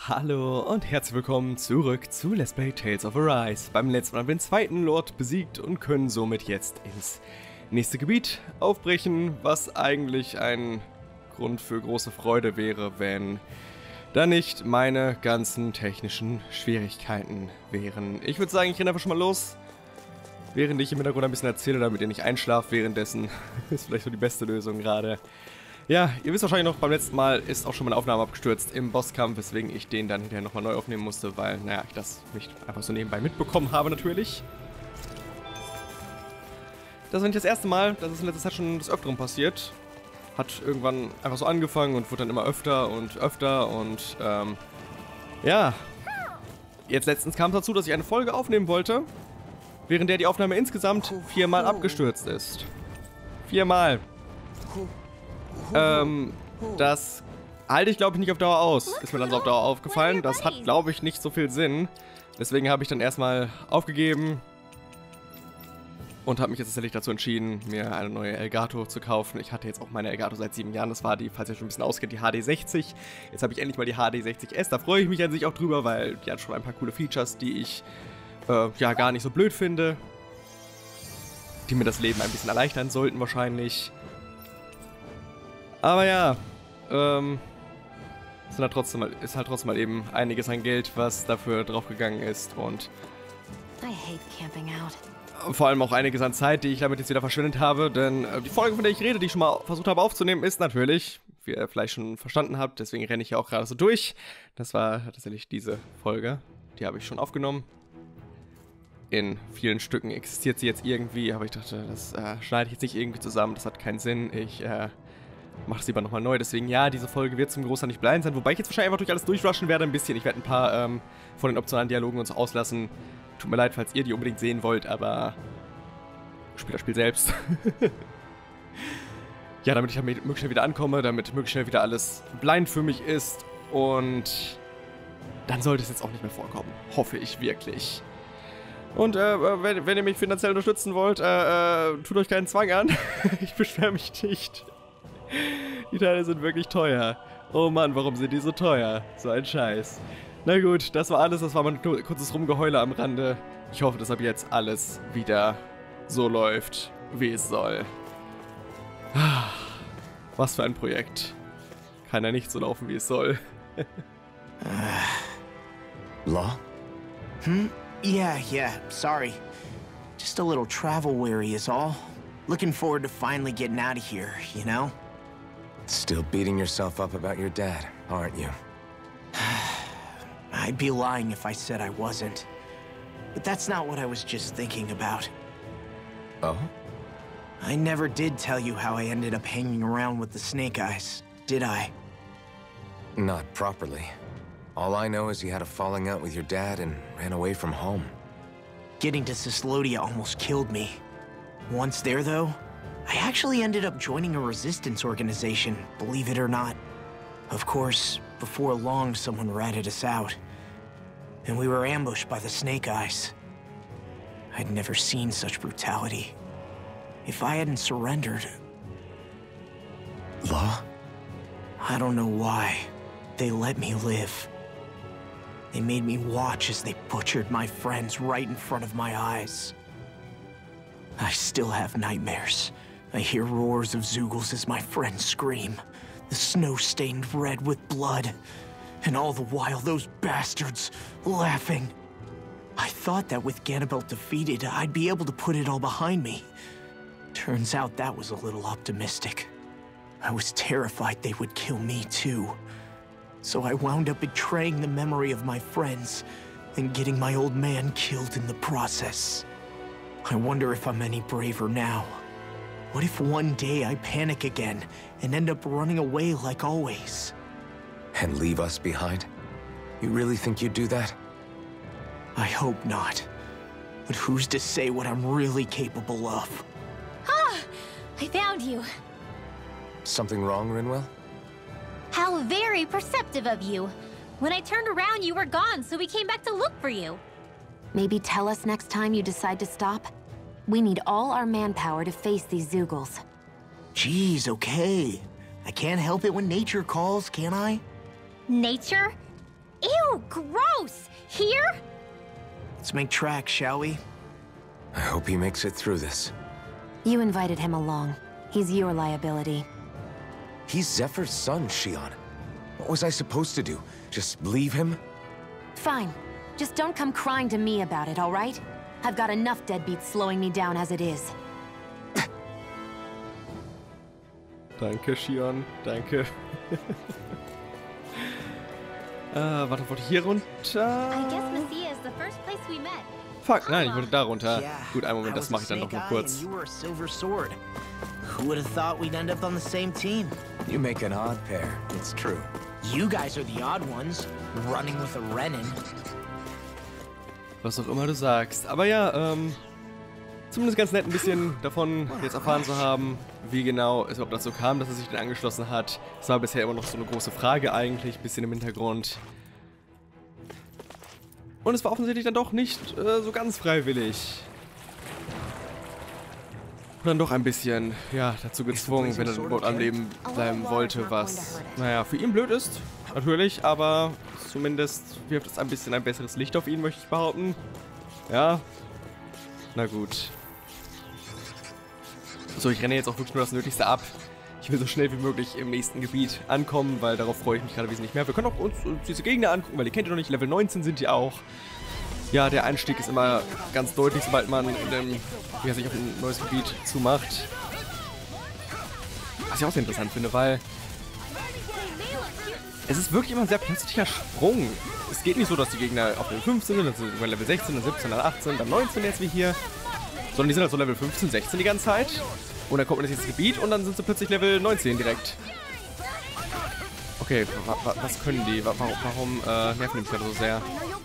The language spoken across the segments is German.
Hallo und herzlich willkommen zurück zu Let's Play Tales of Arise. Beim letzten Mal haben wir den zweiten Lord besiegt und können somit jetzt ins nächste Gebiet aufbrechen, was eigentlich ein Grund für große Freude wäre, wenn da nicht meine ganzen technischen Schwierigkeiten wären. Ich würde sagen, ich renne einfach schon mal los, während ich im Hintergrund ein bisschen erzähle, damit ihr nicht einschlaft währenddessen. Ist vielleicht so die beste Lösung gerade. Ja, ihr wisst wahrscheinlich noch, beim letzten Mal ist auch schon meine Aufnahme abgestürzt im Bosskampf, weswegen ich den dann hinterher nochmal neu aufnehmen musste, weil, naja, ich das nicht einfach so nebenbei mitbekommen habe natürlich. Das ist nicht das erste Mal, das ist in letzter Zeit schon des Öfteren passiert. Hat irgendwann einfach so angefangen und wurde dann immer öfter und ja. Jetzt letztens kam es dazu, dass ich eine Folge aufnehmen wollte, während der die Aufnahme insgesamt 4-mal abgestürzt ist. 4-mal. Das halte ich, glaube ich, nicht auf Dauer aus. Ist mir dann so auf Dauer aufgefallen. Das hat, glaube ich, nicht so viel Sinn. Deswegen habe ich dann erstmal aufgegeben und habe mich jetzt tatsächlich dazu entschieden, mir eine neue Elgato zu kaufen. Ich hatte jetzt auch meine Elgato seit 7 Jahren. Das war die, falls ihr schon ein bisschen auskennt, die HD60. Jetzt habe ich endlich mal die HD60S. Da freue ich mich an sich auch drüber, weil die hat schon ein paar coole Features, die ich ja gar nicht so blöd finde. Die mir das Leben ein bisschen erleichtern sollten wahrscheinlich. Aber ja, ist halt trotzdem mal eben einiges an Geld, was dafür draufgegangen ist und vor allem auch einiges an Zeit, die ich damit jetzt wieder verschwendet habe, denn die Folge, von der ich rede, die ich schon mal versucht habe aufzunehmen, ist natürlich, wie ihr vielleicht schon verstanden habt, deswegen renne ich ja auch gerade so durch. Das war tatsächlich diese Folge, die habe ich schon aufgenommen. In vielen Stücken existiert sie jetzt irgendwie, aber ich dachte, das schneide ich jetzt nicht irgendwie zusammen, das hat keinen Sinn. Ich mache es lieber nochmal neu, deswegen ja, diese Folge wird zum Großteil nicht blind sein, wobei ich jetzt wahrscheinlich einfach durch alles durchrushen werde ein bisschen. Ich werde ein paar von den optionalen Dialogen und so auslassen. Tut mir leid, falls ihr die unbedingt sehen wollt, aber spielt das Spiel selbst. Ja, damit ich möglichst schnell wieder ankomme, damit möglichst schnell wieder alles blind für mich ist und dann sollte es jetzt auch nicht mehr vorkommen. Hoffe ich wirklich. Und wenn ihr mich finanziell unterstützen wollt, tut euch keinen Zwang an. Ich beschwere mich nicht. Die Teile sind wirklich teuer. Oh Mann, warum sind die so teuer? So ein Scheiß. Na gut, das war alles. Das war mal ein kurzes Rumgeheule am Rande. Ich hoffe, dass ab jetzt alles wieder so läuft, wie es soll. Was für ein Projekt. Kann ja nicht so laufen, wie es soll. Law? Yeah, sorry. Just a little travel weary is all. Looking forward to finally getting out of here, you know? Still beating yourself up about your dad, aren't you? I'd be lying if I said I wasn't. But that's not what I was just thinking about. Oh? I never did tell you how I ended up hanging around with the Snake Eyes, did I? Not properly. All I know is you had a falling out with your dad and ran away from home. Getting to Cyslodia almost killed me. Once there, though, I actually ended up joining a resistance organization, believe it or not. Of course, before long, someone ratted us out. And we were ambushed by the Snake Eyes. I'd never seen such brutality. If I hadn't surrendered... Law? I don't know why. They let me live. They made me watch as they butchered my friends right in front of my eyes. I still have nightmares. I hear roars of Zeugles as my friends scream. The snow stained red with blood. And all the while, those bastards laughing. I thought that with Ganabelt defeated, I'd be able to put it all behind me. Turns out that was a little optimistic. I was terrified they would kill me too. So I wound up betraying the memory of my friends and getting my old man killed in the process. I wonder if I'm any braver now. What if one day I panic again and end up running away like always? And leave us behind? You really think you'd do that? I hope not. But who's to say what I'm really capable of? Ah! I found you. Something wrong, Rinwell? How very perceptive of you. When I turned around, you were gone, so we came back to look for you. Maybe tell us next time you decide to stop? We need all our manpower to face these Zeugles. Jeez, okay. I can't help it when nature calls, can I? Nature? Ew, Ew, gross! Here? Let's make tracks, shall we? I hope he makes it through this. You invited him along. He's your liability. He's Zephyr's son, Shion. What was I supposed to do? Just leave him? Fine. Just don't come crying to me about it, all right? I've got enough deadbeats slowing me down as it is. Danke, Shion. Danke. Warte, wollte ich hier runter? I guess Messia is the first place we met. Fuck, nein, ich wollte da runter. Yeah, Gut, einen I Moment, das was mache a ich dann noch Snake mal Eye kurz. and you were a Silver Sword. Who would have thought we'd end up on the same team? You make an odd pair, it's true. You guys are the odd ones, running with a Renin. Was auch immer du sagst. Aber ja, zumindest ganz nett ein bisschen davon jetzt erfahren zu haben, wie genau es überhaupt dazu kam, dass er sich denn angeschlossen hat. Das war bisher immer noch so eine große Frage eigentlich, ein bisschen im Hintergrund. Und es war offensichtlich dann doch nicht so ganz freiwillig. Und dann doch ein bisschen, ja, dazu gezwungen, wenn er dort am Leben bleiben wollte, was, naja, für ihn blöd ist, natürlich, aber zumindest wirft es ein bisschen ein besseres Licht auf ihn, möchte ich behaupten. Ja, na gut. So, ich renne jetzt auch wirklich nur das Nötigste ab. Ich will so schnell wie möglich im nächsten Gebiet ankommen, weil darauf freue ich mich gerade wesentlich mehr. Wir können auch uns diese Gegner angucken, weil ihr kennt ihr noch nicht. Level 19 sind die auch. Ja, der Einstieg ist immer ganz deutlich, sobald man sich auf ein neues Gebiet zumacht. Was ich auch sehr interessant finde, weil es ist wirklich immer ein sehr plötzlicher Sprung. Es geht nicht so, dass die Gegner auf Level 15 sind, dann sind sie Level 16, dann 17, dann 18, dann 19 jetzt wie hier. Sondern die sind halt so Level 15, 16 die ganze Zeit. Und dann kommt man ins Gebiet und dann sind sie plötzlich Level 19 direkt. Okay, was können die? Warum nerven die mich gerade so sehr?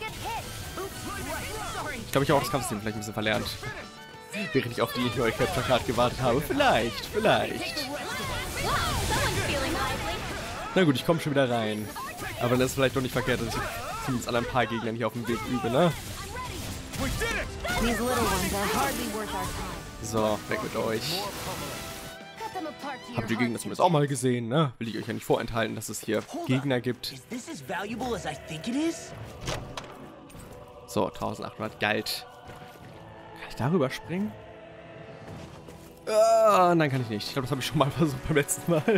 Ich glaube, ich habe auch das Kampfsystem vielleicht ein bisschen verlernt. Während ich auf die neue Capture Card gewartet habe. Vielleicht. Na gut, ich komme schon wieder rein. Aber das ist vielleicht doch nicht verkehrt, dass ich zumindest an ein paar Gegnern hier auf dem Weg übe, ne? So, weg mit euch. Habt ihr Gegner zumindest auch mal gesehen, ne? Will ich euch ja nicht vorenthalten, dass es hier Gegner gibt. So, 1800 Gold. Kann ich darüber springen? Nein, kann ich nicht. Ich glaube, das habe ich schon mal versucht beim letzten Mal.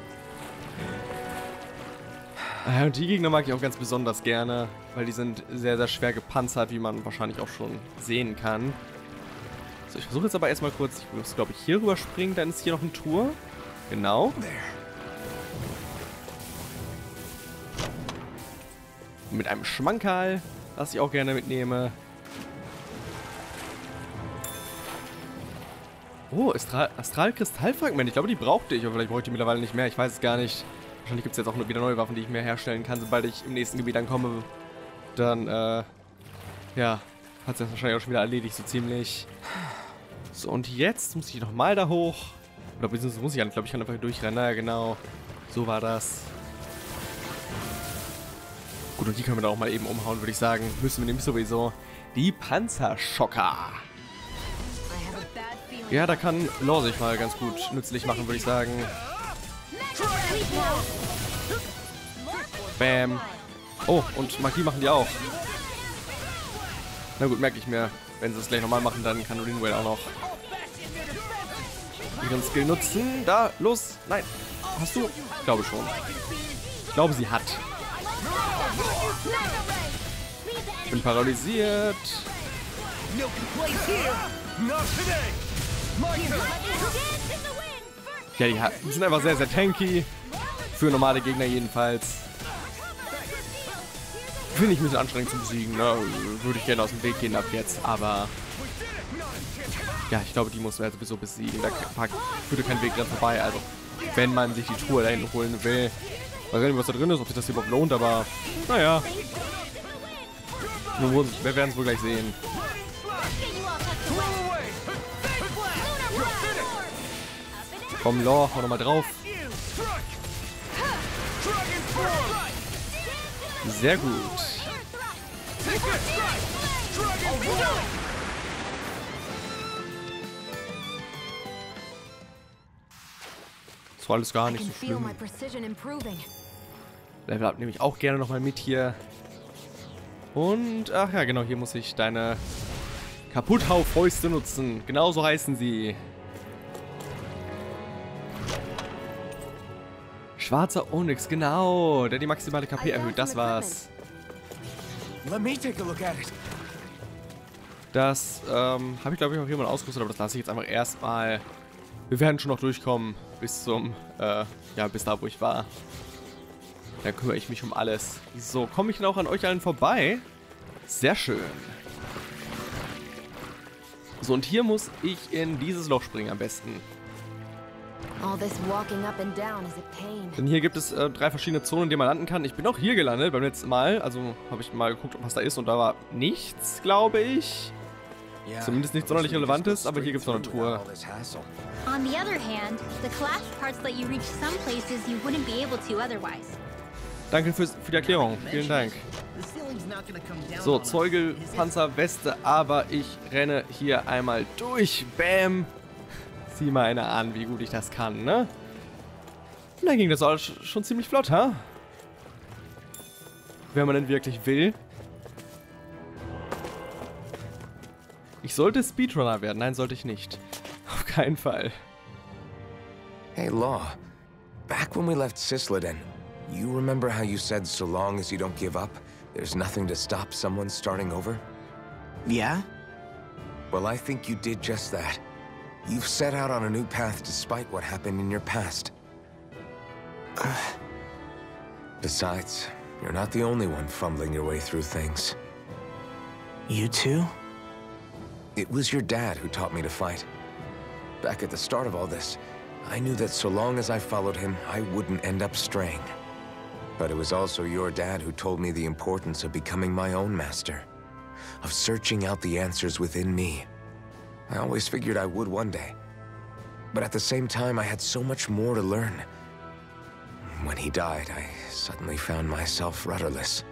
Und die Gegner mag ich auch ganz besonders gerne, weil die sind sehr, sehr schwer gepanzert, wie man wahrscheinlich auch schon sehen kann. So, ich versuche jetzt aber erstmal kurz, ich muss, glaube ich, hier rüber springen, dann ist hier noch ein Tor. Genau. Und mit einem Schmankerl, das ich auch gerne mitnehme. Oh, Astralkristallfragment. Ich glaube, die brauchte ich, aber vielleicht brauche ich die mittlerweile nicht mehr. Ich weiß es gar nicht. Wahrscheinlich gibt es jetzt auch wieder neue Waffen, die ich mehr herstellen kann, sobald ich im nächsten Gebiet ankomme. Dann, ja, hat sich das wahrscheinlich auch schon wieder erledigt, so ziemlich. So, und jetzt muss ich nochmal da hoch. Oder beziehungsweise muss ich ja nicht, glaube ich, kann einfach durchrennen. Naja, genau. So war das. Gut, und die können wir dann auch mal eben umhauen, würde ich sagen. Müssen wir nämlich sowieso. Die Panzerschocker. Ja, da kann Law sich mal ganz gut nützlich machen, würde ich sagen. Bam. Oh, und Magie machen die auch. Na gut, merke ich mir. Wenn sie es gleich nochmal machen, dann kann Rinwell auch noch ihren Skill nutzen. Da, los. Nein. Hast du? Ich glaube schon. Ich glaube, sie hat. Bin paralysiert. Ja, die sind einfach sehr, sehr tanky. Für normale Gegner jedenfalls. Finde ich ein bisschen anstrengend zu besiegen, ne? Würde ich gerne aus dem Weg gehen ab jetzt, aber... Ja, ich glaube, die muss man ja sowieso besiegen. Da führt kein Weg dran vorbei, also... Wenn man sich die Truhe dahin holen will. Ich weiß nicht, was da drin ist, ob sich das überhaupt lohnt, aber... Naja. Wir werden es wohl gleich sehen. Komm, Law, hau nochmal drauf. Sehr gut. Das war alles gar nicht so schlimm. Level up nehme ich auch gerne nochmal mit hier. Und, ach ja, genau, hier muss ich deine Kaputthau-Fäuste nutzen. Genauso heißen sie. Schwarzer Onyx, genau. Der die maximale KP erhöht, das war's. Let me take a look at it. Das habe ich, glaube ich, auch jemand ausgerüstet, aber das lasse ich jetzt einfach erstmal. Wir werden schon noch durchkommen bis zum, ja, bis da, wo ich war. Da kümmere ich mich um alles. So, komme ich denn auch an euch allen vorbei? Sehr schön. So, und hier muss ich in dieses Loch springen am besten. All this walking up and down is a pain. Denn hier gibt es 3 verschiedene Zonen, in denen man landen kann. Ich bin auch hier gelandet beim letzten Mal. Also habe ich mal geguckt, was da ist. Und da war nichts, glaube ich. Zumindest nichts sonderlich Relevantes. Aber hier gibt es noch eine Truhe. On the other hand, the collapsed parts let you reach some places you wouldn't be able to otherwise. Danke für die Erklärung. Vielen Dank. So, Zeugel, Panzer, Weste. Aber ich renne hier einmal durch. Bam. Sieh mal einer an, wie gut ich das kann, ne? Und dann ging das auch schon ziemlich flott, ha? Wenn man denn wirklich will. Ich sollte Speedrunner werden. Nein, sollte ich nicht. Auf keinen Fall. Hey, Law. Back when we left Cisleden, you remember how you said so long as you don't give up, there's nothing to stop someone starting over? Yeah? Well, I think you did just that. You've set out on a new path despite what happened in your past. Besides, you're not the only one fumbling your way through things. You too? It was your dad who taught me to fight. Back at the start of all this, I knew that so long as I followed him, I wouldn't end up straying. But it was also your dad who told me the importance of becoming my own master, of searching out the answers within me. I always figured I would one day. But at the same time, I had so much more to learn. When he died, I suddenly found myself rudderless.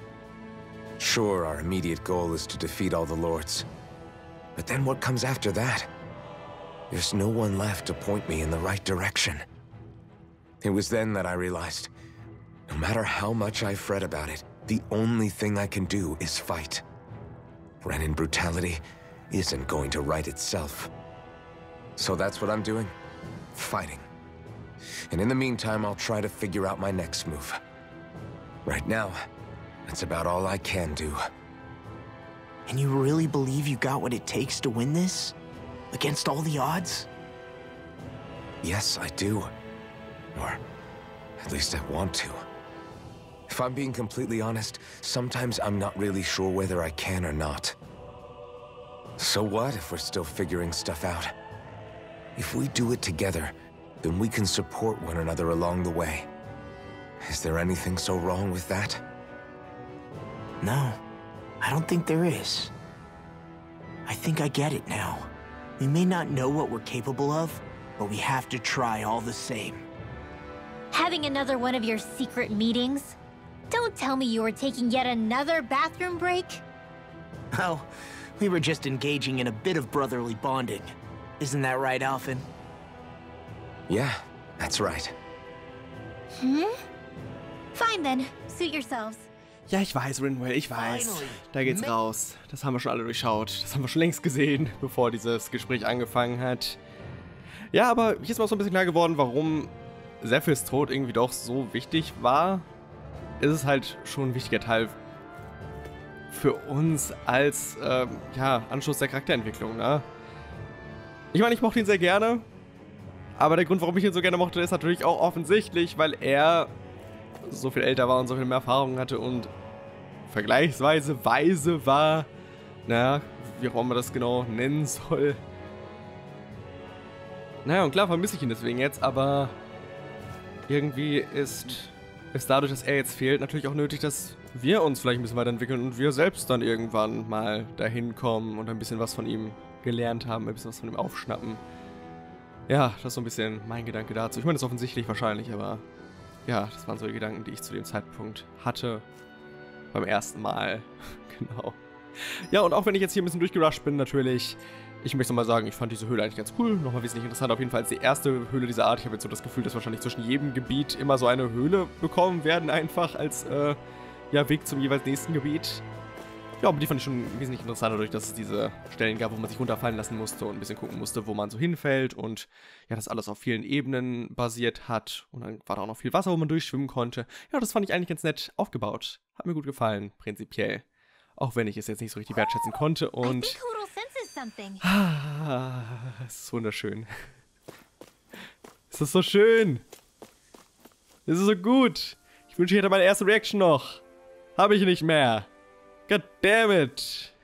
Sure, our immediate goal is to defeat all the lords. But then what comes after that? There's no one left to point me in the right direction. It was then that I realized, no matter how much I fret about it, the only thing I can do is fight. Renin brutality isn't going to right itself. So that's what I'm doing. Fighting. And in the meantime, I'll try to figure out my next move. Right now, that's about all I can do. And you really believe you got what it takes to win this? Against all the odds? Yes, I do. Or at least I want to. If I'm being completely honest, sometimes I'm not really sure whether I can or not. So what if we're still figuring stuff out? If we do it together, then we can support one another along the way. Is there anything so wrong with that? No, I don't think there is. I think I get it now. We may not know what we're capable of, but we have to try all the same. Having another one of your secret meetings? Don't tell me you were taking yet another bathroom break? Oh, we were just engaging in a bit of brotherly bonding. Isn't that right, Alphen? Yeah, that's right. Fine then. Suit yourselves. Ja, ich weiß, Rinwell, ich weiß. Da geht's raus. Das haben wir schon alle durchschaut. Das haben wir schon längst gesehen, bevor dieses Gespräch angefangen hat. Ja, aber hier ist mir auch so ein bisschen klar geworden, warum Zephyrs Tod irgendwie doch so wichtig war. Es ist halt schon ein wichtiger Teil für uns als, ja, Anschluss der Charakterentwicklung, ne? Ich meine, ich mochte ihn sehr gerne. Aber der Grund, warum ich ihn so gerne mochte, ist natürlich auch offensichtlich, weil er so viel älter war und so viel mehr Erfahrung hatte und vergleichsweise weise war. Naja, wie auch immer man das genau nennen soll. Naja, und klar vermisse ich ihn deswegen jetzt, aber irgendwie ist dadurch, dass er jetzt fehlt, natürlich auch nötig, dass wir uns vielleicht ein bisschen weiterentwickeln und wir selbst dann irgendwann mal dahin kommen und ein bisschen was von ihm gelernt haben, ein bisschen was von ihm aufschnappen. Ja, das ist so ein bisschen mein Gedanke dazu. Ich meine, das ist offensichtlich wahrscheinlich, aber ja, das waren so die Gedanken, die ich zu dem Zeitpunkt hatte. Beim ersten Mal. Genau. Ja, und auch wenn ich jetzt hier ein bisschen durchgerusht bin, natürlich, ich möchte nochmal sagen, ich fand diese Höhle eigentlich ganz cool. Nochmal wesentlich interessant auf jeden Fall als die erste Höhle dieser Art. Ich habe jetzt so das Gefühl, dass wahrscheinlich zwischen jedem Gebiet immer so eine Höhle bekommen werden, einfach als ja, Weg zum jeweils nächsten Gebiet. Ja, aber die fand ich schon wesentlich interessanter, dadurch, dass es diese Stellen gab, wo man sich runterfallen lassen musste und ein bisschen gucken musste, wo man so hinfällt und ja, das alles auf vielen Ebenen basiert hat und dann war da auch noch viel Wasser, wo man durchschwimmen konnte. Ja, das fand ich eigentlich ganz nett aufgebaut. Hat mir gut gefallen, prinzipiell. Auch wenn ich es jetzt nicht so richtig wertschätzen konnte und... es ist wunderschön. Es ist so schön. Es ist so gut. Ich wünsche, ich hätte meine erste Reaction noch. Habe ich nicht mehr. God damn it.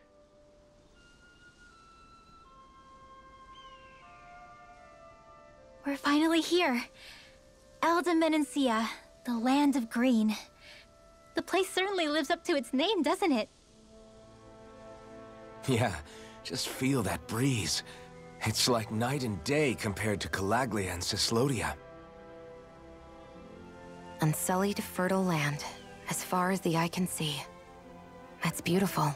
We're finally here. Elda Menancia, the land of green. The place certainly lives up to its name, doesn't it? Yeah, just feel that breeze. It's like night and day compared to Calaglia and Cyslodia. Unsullied, fertile land, as far as the eye can see. That's beautiful.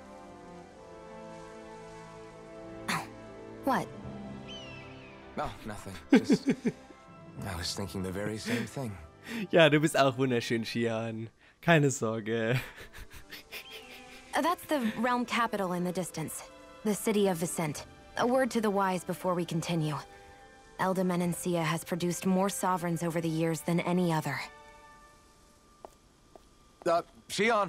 Oh, what? Oh, nothing. Just... I was thinking the very same thing. Ja, du bist auch wunderschön, Xian. Keine Sorge. That's the realm capital in the distance. The city of Vicent. A word to the wise before we continue. Elda Menancia has produced more sovereigns over the years than any other. Xian!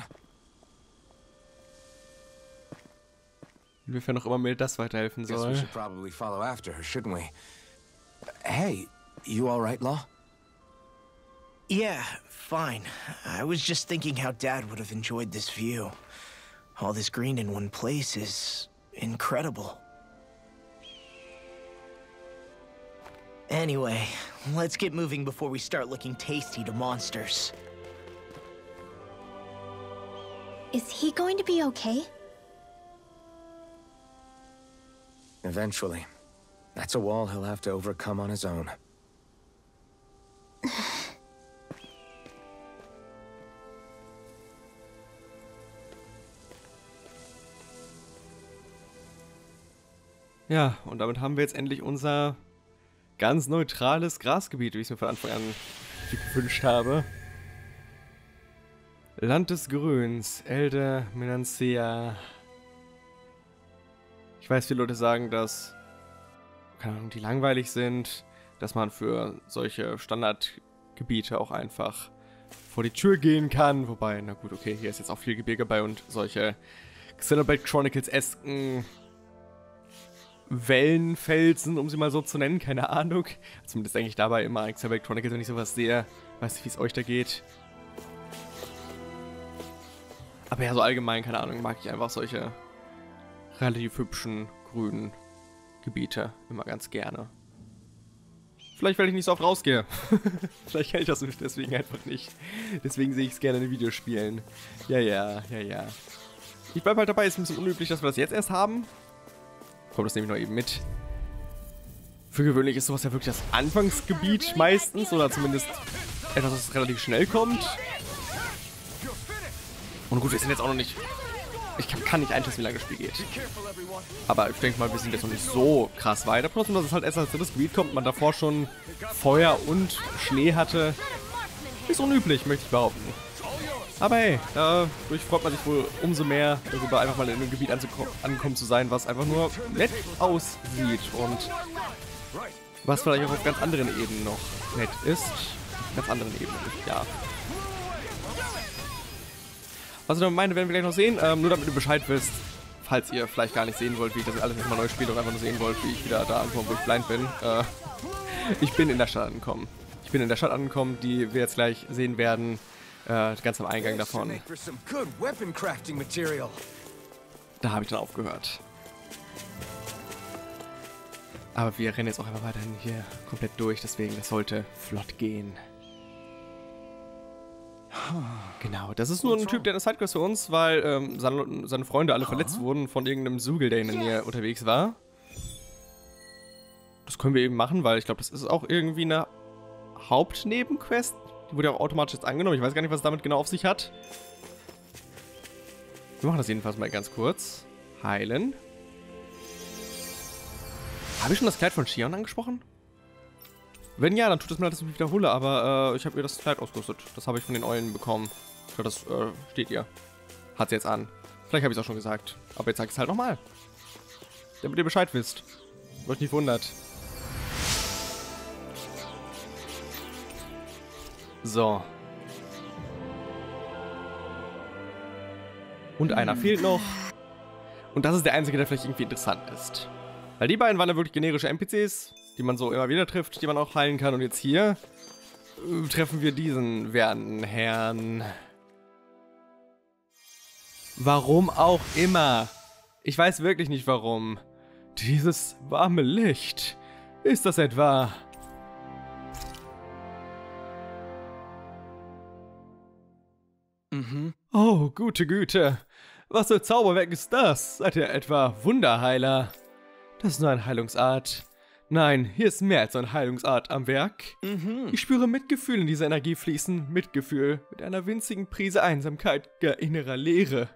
Inwiefern auch immer mir das weiterhelfen Guess we soll. should probably follow after her, shouldn't we? Hey, you all right, Law? Yeah, fine. I was just thinking how Dad would have enjoyed this view. All this green in one place is incredible. Anyway, let's get moving before we start looking tasty to monsters. Is he going to be okay? Eventually. That's a wall he'll have to overcome on his own. Ja, und damit haben wir jetzt endlich unser ganz neutrales Grasgebiet, wie ich es mir von Anfang an gewünscht habe. Land des Grüns, Elda Menancia. Ich weiß, viele Leute sagen, dass, keine Ahnung, die langweilig sind, dass man für solche Standardgebiete auch einfach vor die Tür gehen kann. Wobei, na gut, okay, hier ist jetzt auch viel Gebirge bei und solche Xenoblade Chronicles-esken Wellenfelsen, um sie mal so zu nennen, keine Ahnung. Zumindest denke ich dabei immer, Xenoblade Chronicles, wenn ich sowas sehe, weiß nicht, wie es euch da geht. Aber ja, so allgemein, keine Ahnung, mag ich einfach solche relativ hübschen, grünen Gebiete immer ganz gerne. Vielleicht, weil ich nicht so oft rausgehe. Vielleicht kann ich das deswegen einfach nicht. Deswegen sehe ich es gerne in Videospielen. Ja. Ich bleibe halt dabei, ist ein bisschen unüblich, dass wir das jetzt erst haben. Kommt das nämlich noch eben mit. Für gewöhnlich ist sowas ja wirklich das Anfangsgebiet meistens, oder zumindest etwas, das relativ schnell kommt. Und gut, wir sind jetzt auch noch nicht... Ich kann nicht einschätzen, wie lange das Spiel geht. Aber ich denke mal, wir sind jetzt noch nicht so krass weiter. Trotzdem, dass es halt erst als drittes Gebiet kommt, man davor schon Feuer und Schnee hatte, ist unüblich, möchte ich behaupten. Aber hey, dadurch freut man sich wohl umso mehr, darüber einfach mal in einem Gebiet angekommen zu sein, was einfach nur nett aussieht und was vielleicht auch auf ganz anderen Ebenen noch nett ist. Ganz anderen Ebenen, ja. Was ich noch meine, werden wir gleich noch sehen. Nur damit du Bescheid wisst, falls ihr vielleicht gar nicht sehen wollt, wie ich das alles erstmal neu spiele und einfach nur sehen wollt, wie ich wieder da ankomme, wo ich blind bin. Ich bin in der Stadt angekommen. Ich bin in der Stadt angekommen, die wir jetzt gleich sehen werden. Ganz am Eingang davon. Da habe ich dann aufgehört. Aber wir rennen jetzt auch einfach weiterhin hier komplett durch, deswegen das sollte flott gehen. Genau, das ist nur ein Typ, der eine Sidequest für uns, weil seine Freunde alle verletzt wurden von irgendeinem Zugel, der in der Nähe unterwegs war. Das können wir eben machen, weil ich glaube, das ist auch irgendwie eine Hauptnebenquest. Die wurde ja auch automatisch jetzt angenommen. Ich weiß gar nicht, was es damit genau auf sich hat. Wir machen das jedenfalls mal ganz kurz. Heilen. Habe ich schon das Kleid von Xion angesprochen? Wenn ja, dann tut es mir leid, dass ich mich wiederhole, aber ich habe ihr das Kleid ausgerüstet. Das habe ich von den Eulen bekommen. Ich glaube, das steht ihr. Hat sie jetzt an. Vielleicht habe ich es auch schon gesagt. Aber jetzt sag ich es halt nochmal. Damit ihr Bescheid wisst. Euch nicht wundert. So. Und einer fehlt noch. Und das ist der einzige, der vielleicht irgendwie interessant ist. Weil die beiden waren ja wirklich generische NPCs, die man so immer wieder trifft, die man auch heilen kann. Und jetzt hier treffen wir diesen werten Herrn. Warum auch immer. Ich weiß wirklich nicht warum. Dieses warme Licht. Ist das etwa... Oh, gute Güte. Was für Zauberwerk ist das? Seid ihr etwa Wunderheiler? Das ist nur eine Heilungsart. Nein, hier ist mehr als eine Heilungsart am Werk. Ich spüre Mitgefühl in dieser Energie fließen. Mitgefühl mit einer winzigen Prise Einsamkeit, gar innerer Leere.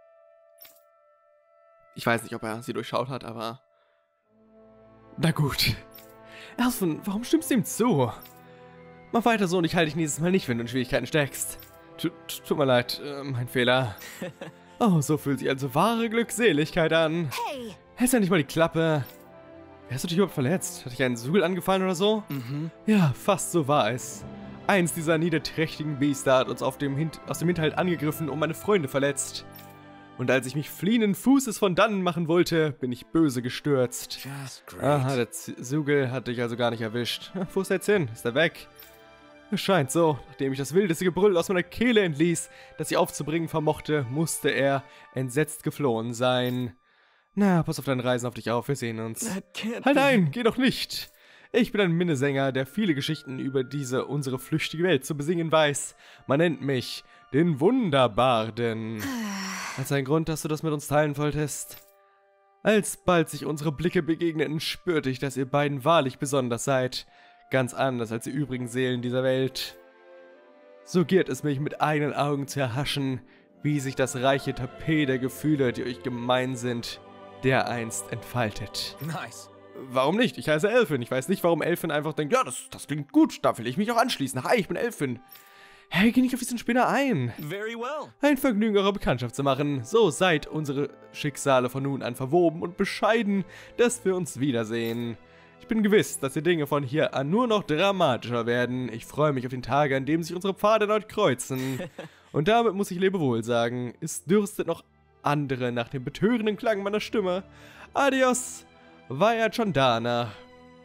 Ich weiß nicht, ob er sie durchschaut hat, aber... Na gut. Elfen, warum stimmst du ihm zu? Mach weiter so und ich halte dich nächstes Mal nicht, wenn du in Schwierigkeiten steckst. Tut mir leid, mein Fehler. Oh, so fühlt sich also wahre Glückseligkeit an. Hey! Hältst ja nicht mal die Klappe. Wer hast du dich überhaupt verletzt? Hat dich ein Sugel angefallen oder so? Ja, fast so war es. Eins dieser niederträchtigen Biester hat uns aus dem Hinterhalt angegriffen und meine Freunde verletzt. Und als ich mich fliehenden Fußes von dannen machen wollte, bin ich böse gestürzt. Aha, der Sugel hat dich also gar nicht erwischt. Wo ist er jetzt hin? Ist er weg? Es scheint so, nachdem ich das wildeste Gebrüll aus meiner Kehle entließ, das ich aufzubringen vermochte, musste er entsetzt geflohen sein. Na, pass auf deinen Reisen auf dich auf, wir sehen uns. Halt nein, geh doch nicht! Ich bin ein Minnesänger, der viele Geschichten über diese, unsere flüchtige Welt zu besingen weiß. Man nennt mich den Wunderbarden. Als ein Grund, dass du das mit uns teilen wolltest? Alsbald sich unsere Blicke begegneten, spürte ich, dass ihr beiden wahrlich besonders seid. Ganz anders als die übrigen Seelen dieser Welt. So giert es mich mit eigenen Augen zu erhaschen, wie sich das reiche Tapet der Gefühle, die euch gemein sind, dereinst entfaltet. Nice. Warum nicht? Ich heiße Elfin. Ich weiß nicht, warum Elfin einfach denkt, ja, das klingt gut, da will ich mich auch anschließen. Hi, ich bin Elfin. Hey, geh nicht auf diesen Spinner ein. Very well. Ein Vergnügen, eure Bekanntschaft zu machen. So seid unsere Schicksale von nun an verwoben und bescheiden, dass wir uns wiedersehen. Ich bin gewiss, dass die Dinge von hier an nur noch dramatischer werden. Ich freue mich auf den Tag, an dem sich unsere Pfade erneut kreuzen. Und damit muss ich Lebewohl sagen. Es dürstet noch andere nach dem betörenden Klang meiner Stimme. Adios, Vaya Chandana.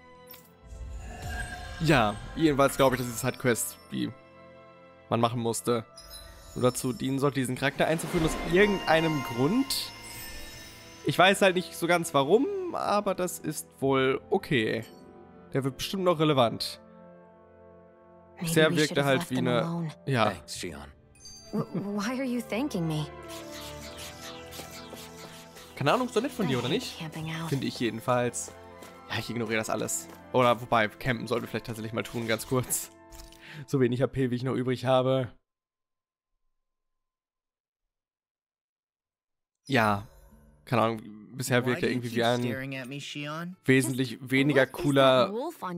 Ja, jedenfalls glaube ich, dass diese Sidequest, die man machen musste, nur dazu dienen sollte, diesen Charakter einzuführen aus irgendeinem Grund. Ich weiß halt nicht so ganz warum, aber das ist wohl okay. Der wird bestimmt noch relevant. Bisher wirkte halt wie eine... Ja. Thanks, Shion. Why are you thanking me? Keine Ahnung, ist doch nett von dir, oder nicht? Finde ich jedenfalls. Ja, ich ignoriere das alles. Oder, wobei, campen sollten wir vielleicht tatsächlich mal tun, ganz kurz. So wenig HP, wie ich noch übrig habe. Ja, keine Ahnung, bisher wirkt er irgendwie wie ein wesentlich weniger cooler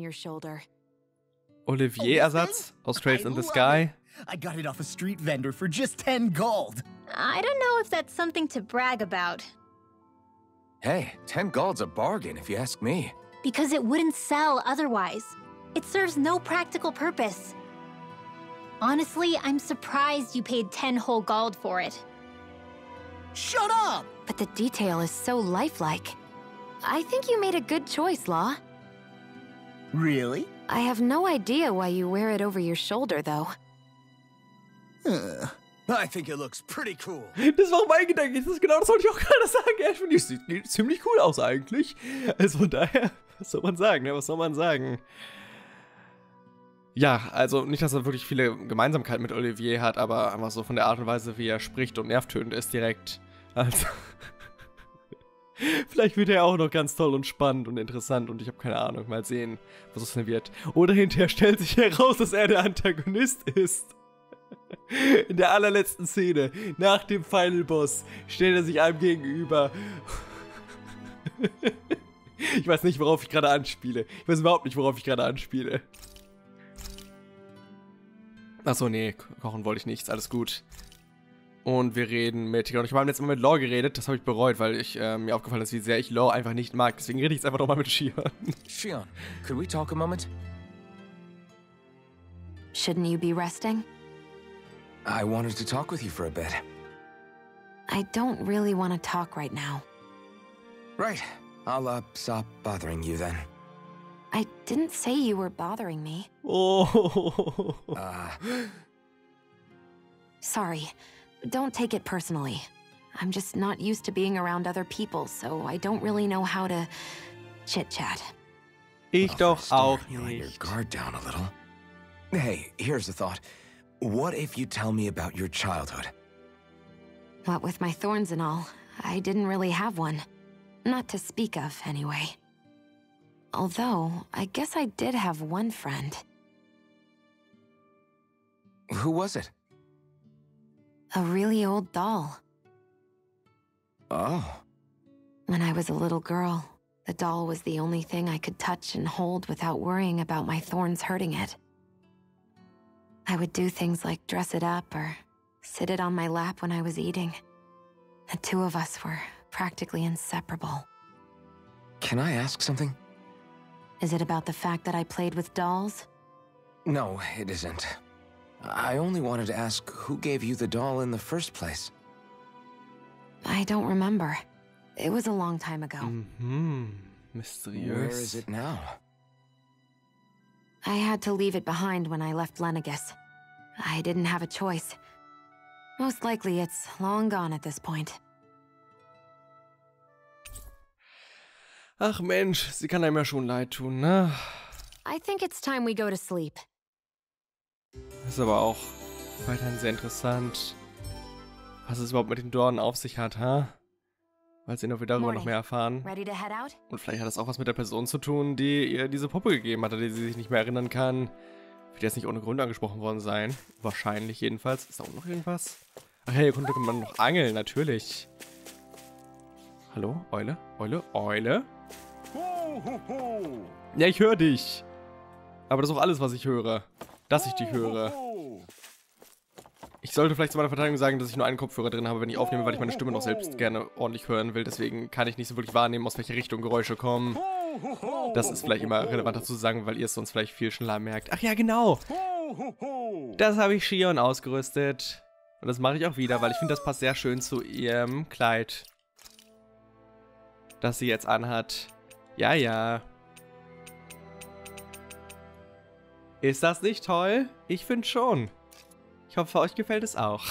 Olivier-Ersatz aus Trails in the Sky. I got it off a street vendor for just 10 gold. I don't know if that's something to brag about. Hey, 10 gold's a bargain if you ask me. Because it wouldn't sell otherwise. It serves no practical purpose. Honestly, I'm surprised you paid 10 whole gold for it. Shut up! But the detail is so lifelike. I think you made a good choice, Law. Really? I have no idea why you wear it over your shoulder, though. I think it looks pretty cool. Das war auch mein Gedanke. Das ist genau das wollte ich auch gerade sagen. Ja, ich finde, die sieht ziemlich cool aus eigentlich. Also von daher, was soll man sagen? Ne? Was soll man sagen? Ja, also nicht, dass er wirklich viele Gemeinsamkeiten mit Olivier hat, aber einfach so von der Art und Weise, wie er spricht und nervtötend ist direkt. Also, vielleicht wird er auch noch ganz toll und spannend und interessant und ich habe keine Ahnung. Mal sehen, was es denn wird. Oder hinterher stellt sich heraus, dass er der Antagonist ist. In der allerletzten Szene, nach dem Final Boss, stellt er sich einem gegenüber. Ich weiß nicht, worauf ich gerade anspiele. Ich weiß überhaupt nicht, worauf ich gerade anspiele. Achso, nee, kochen wollte ich nichts, alles gut. Und wir reden mit Shion. Ich habe letztes Mal mit Law geredet, das habe ich bereut, weil mir aufgefallen ist, wie sehr ich Law einfach nicht mag. Deswegen rede ich jetzt einfach nochmal mit Shion. Shion, could we talk a moment? Shouldn't you be resting? I wanted to talk with you for a bit. I don't really want to talk right now. Right. I'll, stop bothering you then. I didn't say you were bothering me. Oh. Sorry. Don't take it personally. I'm just not used to being around other people, so I don't really know how to chit-chat. Ich doch auch You let your nicht. guard down a little. Hey, here's a thought. What if you tell me about your childhood? What with my thorns and all, I didn't really have one. Not to speak of, anyway. Although, I guess I did have one friend. Who was it? A really old doll. Oh. When I was a little girl, the doll was the only thing I could touch and hold without worrying about my thorns hurting it. I would do things like dress it up or sit it on my lap when I was eating. The two of us were practically inseparable. Can I ask something? Is it about the fact that I played with dolls? No, it isn't. I only wanted to ask who gave you the doll in the first place. I don't remember. It was a long time ago. Mysteriös. Where is it now? I had to leave it behind when I left Lenegus. I didn't have a choice. Most likely it's long gone at this point. Ach Mensch, sie kann einem ja schon leid tun, ne? I think it's time we go to sleep. Das ist aber auch weiterhin sehr interessant, was es überhaupt mit den Dornen auf sich hat, ha? Weil sie noch darüber noch mehr erfahren. Ready to head out? Und vielleicht hat das auch was mit der Person zu tun, die ihr diese Puppe gegeben hat, an die sie sich nicht mehr erinnern kann. Wird jetzt nicht ohne Grund angesprochen worden sein. Wahrscheinlich jedenfalls. Ist da auch noch irgendwas? Ach ja, hier konnte man noch angeln, natürlich. Hallo? Eule? Eule? Eule? Ja, ich höre dich. Aber das ist auch alles, was ich höre. Dass ich dich höre. Ich sollte vielleicht zu meiner Verteidigung sagen, dass ich nur einen Kopfhörer drin habe, wenn ich aufnehme, weil ich meine Stimme noch selbst gerne ordentlich hören will. Deswegen kann ich nicht so wirklich wahrnehmen, aus welcher Richtung Geräusche kommen. Das ist vielleicht immer relevanter zu sagen, weil ihr es sonst vielleicht viel schneller merkt. Ach ja, genau. Das habe ich Shion ausgerüstet. Und das mache ich auch wieder, weil ich finde, das passt sehr schön zu ihrem Kleid. Das sie jetzt anhat. Ja, ja. Ist das nicht toll? Ich finde schon. Ich hoffe, euch gefällt es auch.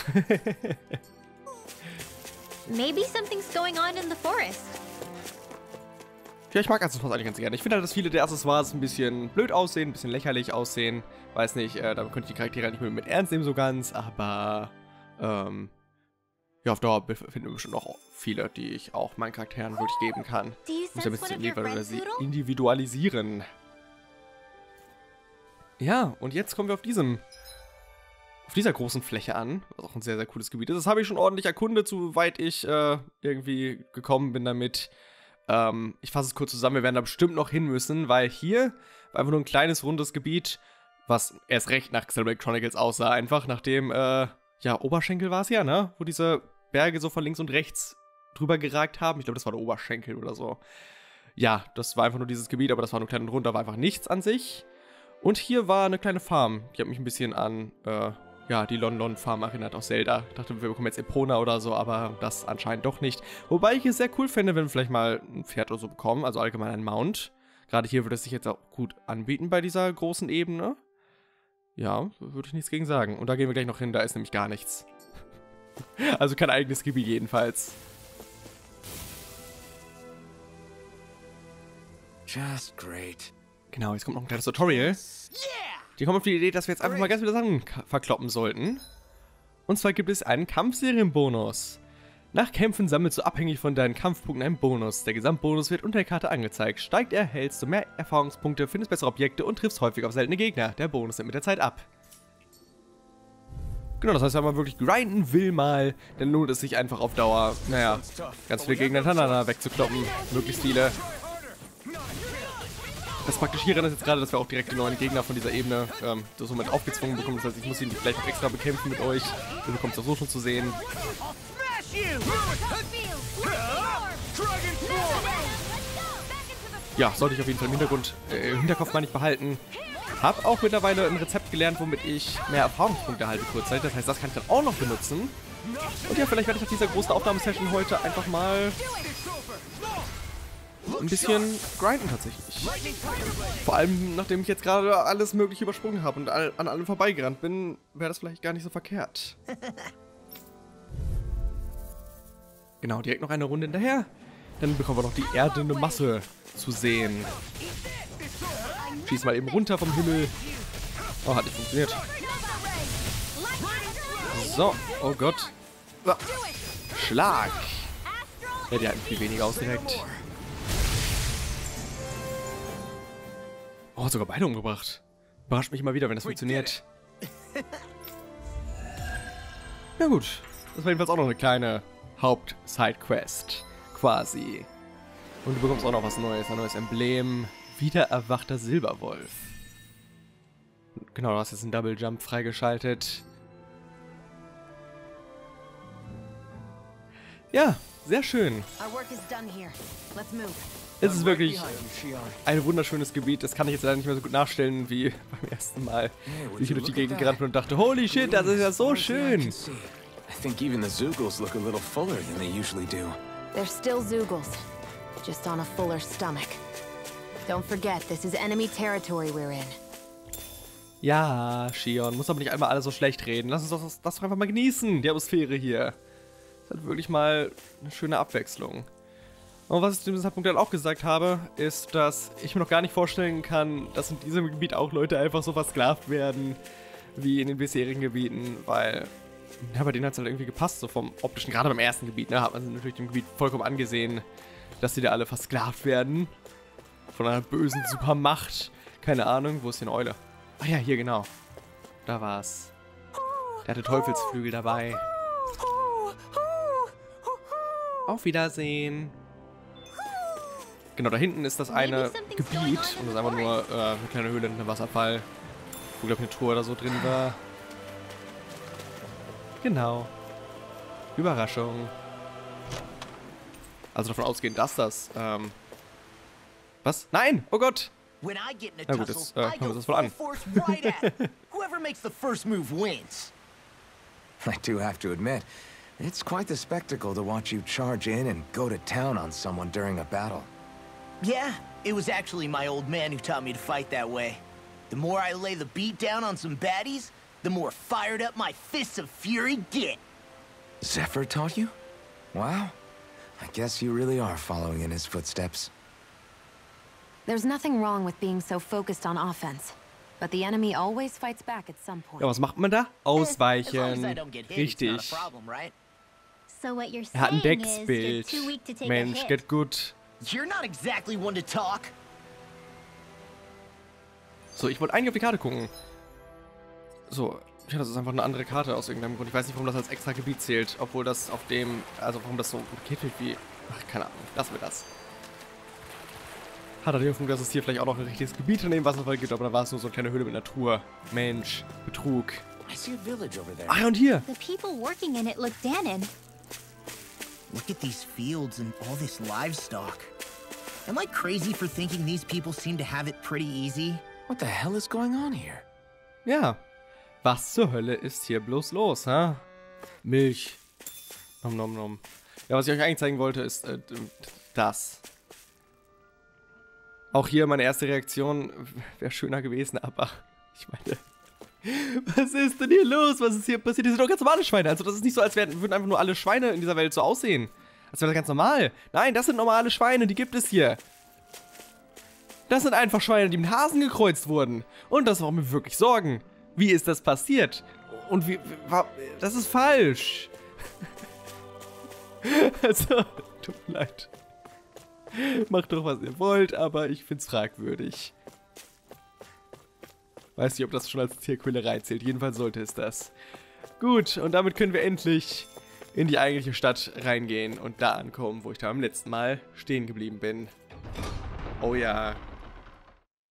Maybe something's going on in the forest. Ja, ich mag Accessoires eigentlich ganz gerne. Ich finde halt, dass viele der Accessoires ein bisschen blöd aussehen, ein bisschen lächerlich aussehen. Weiß nicht, da könnte ich die Charaktere halt nicht mehr mit ernst nehmen so ganz, aber ja, auf Dauer finden wir bestimmt auch viele, die ich auch meinen Charakteren wirklich geben kann. Muss ja ein bisschen individualisieren. Ja, und jetzt kommen wir auf dieser großen Fläche an, was auch ein sehr, sehr cooles Gebiet ist. Das habe ich schon ordentlich erkundet, soweit ich irgendwie gekommen bin damit. Ich fasse es kurz zusammen, wir werden da bestimmt noch hin müssen, weil hier war einfach nur ein kleines, rundes Gebiet, was erst recht nach Xenoblade Chronicles aussah. Einfach nachdem, ja, Oberschenkel war es ja, ne? Wo diese Berge so von links und rechts drüber geragt haben. Ich glaube, das war der Oberschenkel oder so. Ja, das war einfach nur dieses Gebiet, aber das war nur klein und rund, da war einfach nichts an sich. Und hier war eine kleine Farm. Die hat mich ein bisschen an, ja, die Lon Farm erinnert aus Zelda. Ich dachte, wir bekommen jetzt Epona oder so, aber das anscheinend doch nicht. Wobei ich es sehr cool fände, wenn wir vielleicht mal ein Pferd oder so bekommen, also allgemein ein Mount. Gerade hier würde es sich jetzt auch gut anbieten bei dieser großen Ebene. Ja, würde ich nichts gegen sagen. Und da gehen wir gleich noch hin, da ist nämlich gar nichts. Also kein eigenes Gebiet jedenfalls. Just great. Genau, jetzt kommt noch ein kleines Tutorial. Die kommen auf die Idee, dass wir jetzt einfach mal ganz viele Sachen verkloppen sollten. Und zwar gibt es einen Kampfserienbonus. Nach Kämpfen sammelst du abhängig von deinen Kampfpunkten einen Bonus. Der Gesamtbonus wird unter der Karte angezeigt. Steigt er, hältst du mehr Erfahrungspunkte, findest bessere Objekte und triffst häufig auf seltene Gegner. Der Bonus nimmt mit der Zeit ab. Genau, das heißt, wenn man wirklich grinden will mal, dann lohnt es sich einfach auf Dauer, naja, ganz viele Gegner hintereinander wegzukloppen. Möglichst viele. Das Praktischieren ist jetzt gerade, dass wir auch direkt die neuen Gegner von dieser Ebene somit aufgezwungen bekommen. Das heißt, ich muss ihn vielleicht noch extra bekämpfen mit euch. Ihr bekommt es auch so schon zu sehen. Ja, sollte ich auf jeden Fall im Hinterkopf mal nicht behalten. Hab auch mittlerweile ein Rezept gelernt, womit ich mehr Erfahrungspunkte erhalte kurzzeitig. Das heißt, das kann ich dann auch noch benutzen. Und ja, vielleicht werde ich nach dieser großen Aufnahmesession heute einfach mal ein bisschen grinden tatsächlich. Vor allem, nachdem ich jetzt gerade alles Mögliche übersprungen habe und an allem vorbeigerannt bin, wäre das vielleicht gar nicht so verkehrt. Genau, direkt noch eine Runde hinterher. Dann bekommen wir noch die erdende Masse zu sehen. Schieß mal eben runter vom Himmel. Oh, hat nicht funktioniert. So, oh Gott. So. Schlag. Ja, die hatten viel weniger ausgereckt. Oh, sogar beide umgebracht. Überrascht mich immer wieder, wenn das funktioniert. Na gut. Das war jedenfalls auch noch eine kleine Haupt-Side-Quest. Quasi. Und du bekommst auch noch was Neues. Ein neues Emblem. Wiedererwachter Silberwolf. Genau, du hast jetzt einen Double Jump freigeschaltet. Ja, sehr schön. Es ist wirklich ein wunderschönes Gebiet. Das kann ich jetzt leider nicht mehr so gut nachstellen wie beim ersten Mal. Wie ich hier durch die Gegend gerannt bin und dachte, holy shit, das ist ja so schön. I think even the Zeugles look a little fuller than they usually do. They're still Zeugles, just on a fuller stomach. Don't forget, this is enemy territory we're in. Ja, Shion, muss aber nicht einmal alle so schlecht reden. Lass uns das doch einfach mal genießen, die Atmosphäre hier. Das hat wirklich mal eine schöne Abwechslung. Und was ich zu diesem Zeitpunkt dann auch gesagt habe, ist, dass ich mir noch gar nicht vorstellen kann, dass in diesem Gebiet auch Leute einfach so versklavt werden, wie in den bisherigen Gebieten, weil ja, bei denen hat es halt irgendwie gepasst, so vom optischen, gerade beim ersten Gebiet, ne, hat man natürlich dem Gebiet vollkommen angesehen, dass die da alle versklavt werden. Von einer bösen Supermacht. Keine Ahnung, wo ist denn Eule? Ah ja, hier genau. Da war's. Der hatte Teufelsflügel dabei. Auf Wiedersehen. Genau, da hinten ist das eine Gebiet. Und das ist einfach nur eine kleine Höhle in einem Wasserfall. Wo, glaube ich, eine Truhe oder so drin war. Genau. Überraschung. Also davon ausgehend, dass das, was? Nein! Oh Gott! Na gut, jetzt hören wir uns das wohl an. Whoever makes the first move wins. I do have to admit, it's quite the spectacle to watch you charge in and go to town on someone during a battle. Yeah, it was actually my old man who taught me to fight that way. The more I lay the beat down on some baddies, the more fired up my fists of fury get. Zephyr taught you? Wow. I guess you really are following in his footsteps. There's nothing wrong with being so focused on offense, but the enemy always fights back at some point. Ja, was macht man da? Ausweichen. Richtig. So what you're Er hat ein saying is you're Decksbild. too weak to take a Mensch, hit. geht gut. You're not exactly one to talk. So, ich wollte eigentlich auf die Karte gucken. So, ja, das ist einfach eine andere Karte aus irgendeinem Grund. Ich weiß nicht, warum das als extra Gebiet zählt, obwohl das auf dem, also warum das so markiert wird wie, ach, keine Ahnung, lassen wir das. Hat er die Hoffnung, dass es hier vielleicht auch noch ein richtiges Gebiet in dem Wasserfall gibt, aber da war es nur so eine kleine Höhle mit Natur. Mensch, Betrug. I see a village over there. Ach, und hier. The people working in it look Danon. Look at these fields and all this livestock. Am I crazy for thinking these people seem to have it pretty easy? What the hell is going on here? Ja. Was zur Hölle ist hier bloß los, hä? Milch. Nom nom nom. Ja, was ich euch eigentlich zeigen wollte, ist das. Auch hier meine erste Reaktion wäre schöner gewesen, aber ich meine, was ist denn hier los? Was ist hier passiert? Die sind doch ganz normale Schweine. Also das ist nicht so, als würden einfach nur alle Schweine in dieser Welt so aussehen. Als wäre das ganz normal. Nein, das sind normale Schweine, die gibt es hier. Das sind einfach Schweine, die mit Hasen gekreuzt wurden. Und das macht mir wirklich Sorgen. Wie ist das passiert? Und das ist falsch. Also, tut mir leid. Macht doch, was ihr wollt, aber ich find's fragwürdig. Weiß nicht, ob das schon als Tierquälerei zählt. Jedenfalls sollte es das. Gut, und damit können wir endlich in die eigentliche Stadt reingehen und da ankommen, wo ich da beim letzten Mal stehen geblieben bin. Oh ja.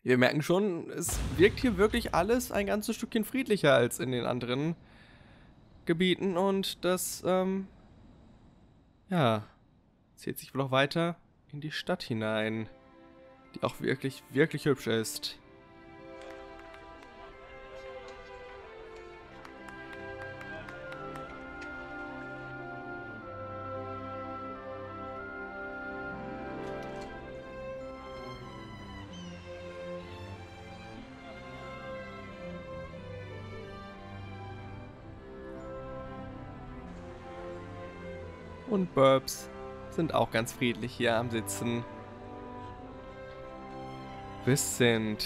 Wir merken schon, es wirkt hier wirklich alles ein ganzes Stückchen friedlicher als in den anderen Gebieten und das, ja, zieht sich wohl auch weiter in die Stadt hinein, die auch wirklich, wirklich hübsch ist. Und Burbs sind auch ganz friedlich hier am Sitzen. Wissend.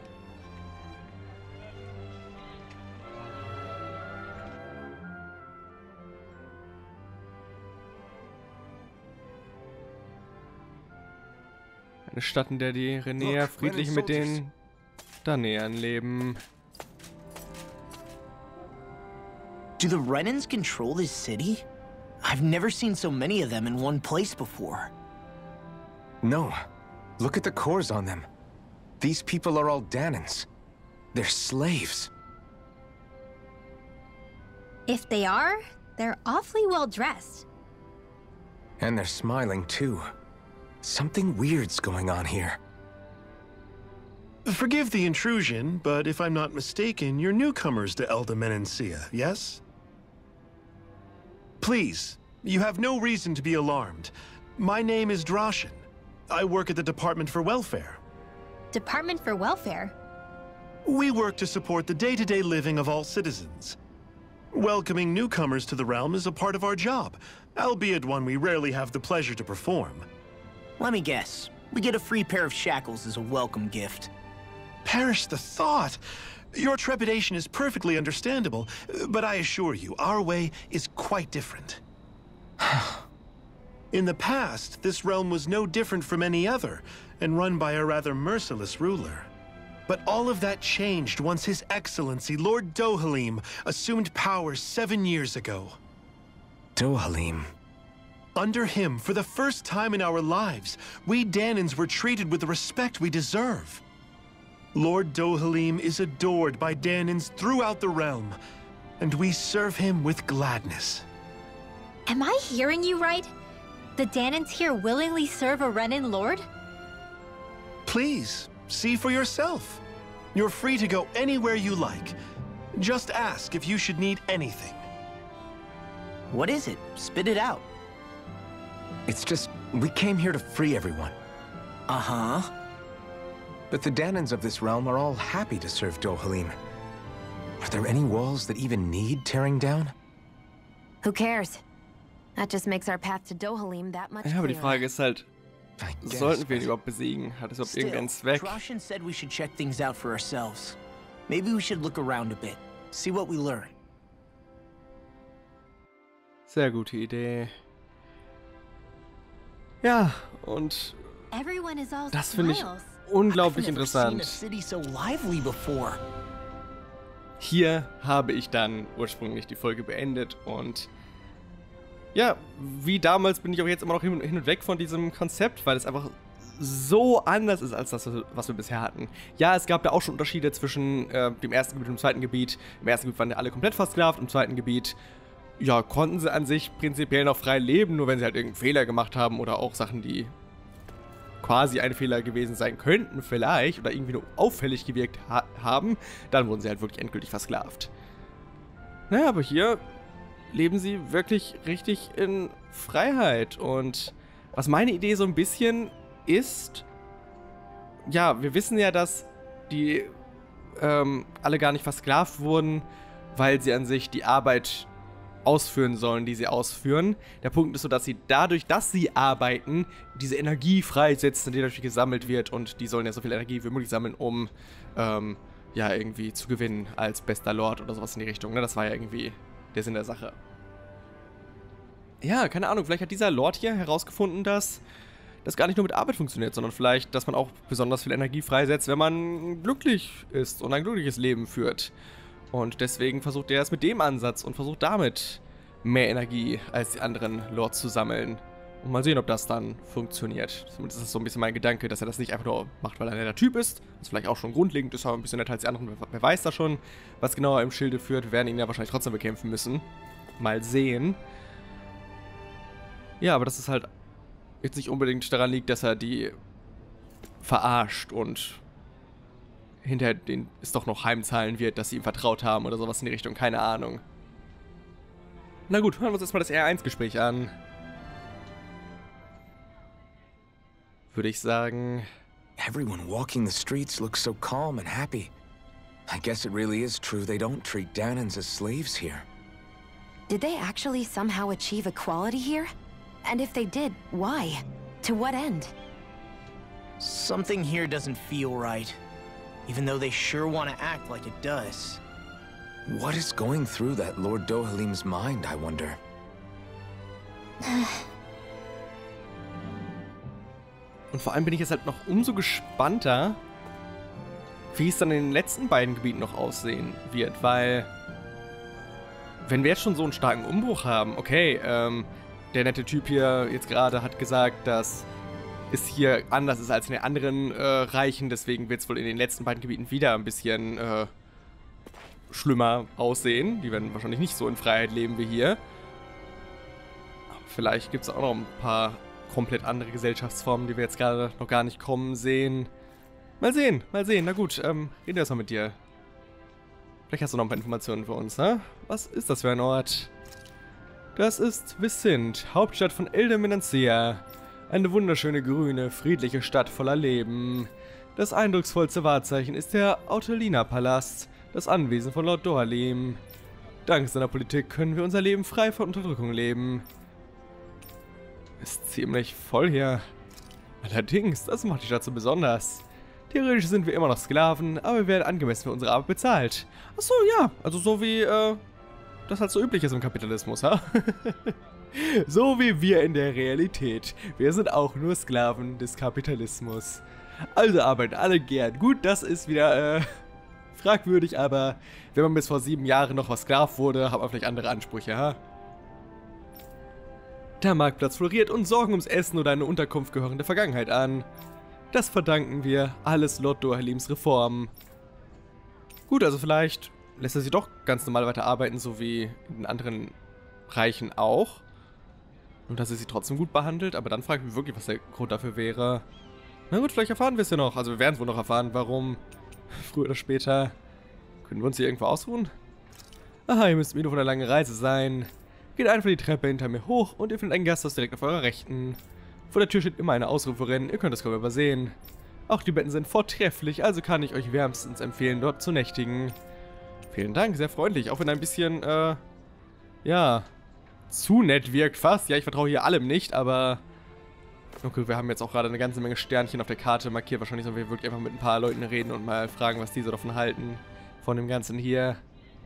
Eine Stadt, in der die Renea friedlich mit den Danneern leben. Do the Renans control this city? I've never seen so many of them in one place before. No. Look at the cores on them. These people are all Danans. They're slaves. If they are, they're awfully well dressed. And they're smiling too. Something weird's going on here. Forgive the intrusion, but if I'm not mistaken, you're newcomers to Elda Menencia, yes? Please, you have no reason to be alarmed. My name is Drashin. I work at the Department for Welfare. Department for Welfare? We work to support the day-to-day living of all citizens. Welcoming newcomers to the realm is a part of our job, albeit one we rarely have the pleasure to perform. Let me guess. We get a free pair of shackles as a welcome gift. Perish the thought! Your trepidation is perfectly understandable, but I assure you, our way is quite different. In the past, this realm was no different from any other, and run by a rather merciless ruler. But all of that changed once His Excellency, Lord Dohalim, assumed power 7 years ago. Dohalim. Under him, for the first time in our lives, we Danans were treated with the respect we deserve. Lord Dohalim is adored by Danans throughout the realm, and we serve him with gladness. Am I hearing you right? The Danans here willingly serve a Renan lord? Please, see for yourself. You're free to go anywhere you like. Just ask if you should need anything. What is it? Spit it out. It's just, we came here to free everyone. Uh-huh. But the Danans of this realm are all happy to serve Dohalim. Are there any walls that even need tearing down? Who cares? That just makes our path to Dohalim that much Ja, aber die clearer. Frage ist halt, I guess, sollten wir ihn but- überhaupt besiegen? Hat es überhaupt Still, irgendeinen Zweck? Drashin said we should check things out for ourselves. Maybe we should look around a bit, see what we learn. Sehr gute Idee. Ja, und Everyone is all das finde ich smiles. unglaublich I've never seen a interessant. city so lively before. Hier habe ich dann ursprünglich die Folge beendet und ja, wie damals bin ich auch jetzt immer noch hin und weg von diesem Konzept, weil es einfach so anders ist als das, was wir bisher hatten. Ja, es gab da auch schon Unterschiede zwischen dem ersten Gebiet und dem zweiten Gebiet. Im ersten Gebiet waren ja alle komplett versklavt, im zweiten Gebiet, ja, konnten sie an sich prinzipiell noch frei leben, nur wenn sie halt irgendeinen Fehler gemacht haben oder auch Sachen, die quasi ein Fehler gewesen sein könnten vielleicht oder irgendwie nur auffällig gewirkt haben, dann wurden sie halt wirklich endgültig versklavt. Naja, aber hier leben sie wirklich richtig in Freiheit und was meine Idee so ein bisschen ist, ja, wir wissen ja, dass die alle gar nicht versklavt wurden, weil sie an sich die Arbeit ausführen sollen, die sie ausführen. Der Punkt ist so, dass sie dadurch, dass sie arbeiten, diese Energie freisetzen, die dadurch gesammelt wird und die sollen ja so viel Energie wie möglich sammeln, um ja, irgendwie zu gewinnen als bester Lord oder sowas in die Richtung. Ne? Das war ja irgendwie der Sinn der Sache. Ja, keine Ahnung, vielleicht hat dieser Lord hier herausgefunden, dass das gar nicht nur mit Arbeit funktioniert, sondern vielleicht, dass man auch besonders viel Energie freisetzt, wenn man glücklich ist und ein glückliches Leben führt. Und deswegen versucht er es mit dem Ansatz und versucht damit mehr Energie als die anderen Lords zu sammeln. Und mal sehen, ob das dann funktioniert. Zumindest ist das so ein bisschen mein Gedanke, dass er das nicht einfach nur macht, weil er ein netter Typ ist. Das vielleicht auch schon grundlegend ist, aber ein bisschen netter als die anderen. Wer weiß da schon, was genauer im Schilde führt. Wir werden ihn ja wahrscheinlich trotzdem bekämpfen müssen. Mal sehen. Ja, aber dass es halt jetzt nicht unbedingt daran liegt, dass er die verarscht und hinterher den es doch noch heimzahlen wird, dass sie ihm vertraut haben oder sowas in die Richtung. Keine Ahnung. Na gut, hören wir uns erstmal das R1-Gespräch an. Würde ich sagen. Everyone walking the streets looks so calm and happy. I guess it really is true they don't treat Danans as slaves here. Did they actually somehow achieve equality here? And if they did, why? To what end? Something here doesn't feel right, even though they sure want to act like it does. What is going through that Lord Dohalim's mind, I wonder? Und vor allem bin ich jetzt halt noch umso gespannter, wie es dann in den letzten beiden Gebieten noch aussehen wird, weil wenn wir jetzt schon so einen starken Umbruch haben, okay, der nette Typ hier jetzt gerade hat gesagt, dass es hier anders ist als in den anderen Reichen, deswegen wird es wohl in den letzten beiden Gebieten wieder ein bisschen schlimmer aussehen. Die werden wahrscheinlich nicht so in Freiheit leben wie hier. Vielleicht gibt es auch noch ein paar komplett andere Gesellschaftsformen, die wir jetzt gerade noch gar nicht kommen sehen. Mal sehen, mal sehen. Na gut, reden wir erstmal mit dir. Vielleicht hast du noch ein paar Informationen für uns, ne? Was ist das für ein Ort? Das ist Vicint, Hauptstadt von Elde Menancia. Eine wunderschöne, grüne, friedliche Stadt voller Leben. Das eindrucksvollste Wahrzeichen ist der Autelina-Palast, das Anwesen von Lord Dohalim. Dank seiner Politik können wir unser Leben frei von Unterdrückung leben. Ist ziemlich voll hier. Allerdings, das macht die Stadt so besonders. Theoretisch sind wir immer noch Sklaven, aber wir werden angemessen für unsere Arbeit bezahlt. Achso, ja. Also so wie, das halt so üblich ist im Kapitalismus, ha? So wie wir in der Realität. Wir sind auch nur Sklaven des Kapitalismus. Also arbeiten alle gern. Gut, das ist wieder, fragwürdig, aber wenn man bis vor 7 Jahren noch was Sklav wurde, hat man vielleicht andere Ansprüche, ha? Der Marktplatz floriert und Sorgen ums Essen oder eine Unterkunft gehören der Vergangenheit an. Das verdanken wir alles Lord Dohalims Reformen. Gut, also vielleicht lässt er sie doch ganz normal weiter arbeiten, so wie in den anderen Reichen auch. Und dass er sie trotzdem gut behandelt, aber dann frage ich mich wirklich, was der Grund dafür wäre. Na gut, vielleicht erfahren wir es ja noch. Also wir werden es wohl noch erfahren, warum. Früher oder später. Können wir uns hier irgendwo ausruhen? Aha, ihr müsst wieder von einer langen Reise sein. Geht einfach die Treppe hinter mir hoch und ihr findet ein Gasthaus direkt auf eurer Rechten. Vor der Tür steht immer eine Ausruferin, ihr könnt es kaum übersehen. Auch die Betten sind vortrefflich, also kann ich euch wärmstens empfehlen, dort zu nächtigen. Vielen Dank, sehr freundlich, auch wenn ein bisschen, ja, zu nett wirkt fast. Ja, ich vertraue hier allem nicht, aber okay, wir haben jetzt auch gerade eine ganze Menge Sternchen auf der Karte markiert. Wahrscheinlich sollen wir wirklich einfach mit ein paar Leuten reden und mal fragen, was die so davon halten, von dem Ganzen hier.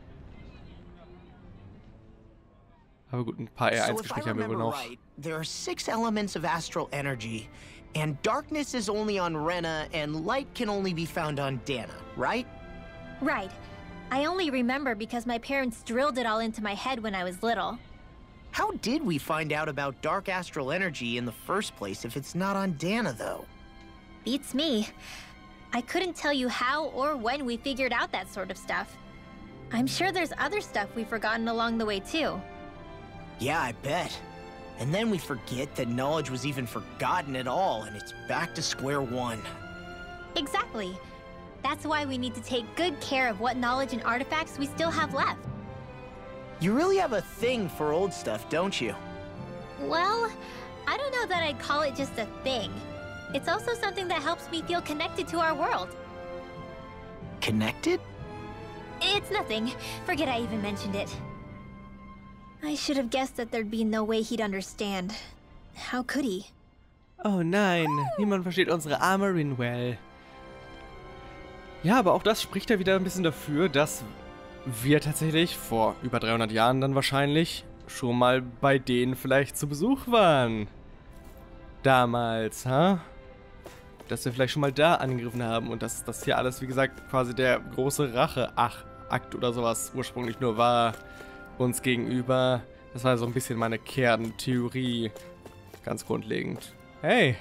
Aber gut, ein paar R1-Gespräche haben wir wohl noch. There are 6 elements of astral energy, and darkness is only on Rena, and light can only be found on Dana, right? Right. I only remember because my parents drilled it all into my head when I was little. How did we find out about dark astral energy in the first place if it's not on Dana, though? Beats me. I couldn't tell you how or when we figured out that sort of stuff. I'm sure there's other stuff we've forgotten along the way, too. Yeah, I bet. And then we forget that knowledge was even forgotten at all, and it's back to square one. Exactly. That's why we need to take good care of what knowledge and artifacts we still have left. You really have a thing for old stuff, don't you? Well, I don't know that I'd call it just a thing. It's also something that helps me feel connected to our world. Connected? It's nothing. Forget I even mentioned it. I should have guessed that there'd be no way he'd understand. How could he? Oh nein, niemand versteht unsere arme Rinwell. Ja, aber auch das spricht ja wieder ein bisschen dafür, dass wir tatsächlich vor über 300 Jahren dann wahrscheinlich schon mal bei denen vielleicht zu Besuch waren. Damals, ha? Dass wir vielleicht schon mal da angegriffen haben und dass das hier alles, wie gesagt, quasi der große Rache-Akt oder sowas ursprünglich nur war uns gegenüber. Das war so ein bisschen meine Kerntheorie. Ganz grundlegend. Hey.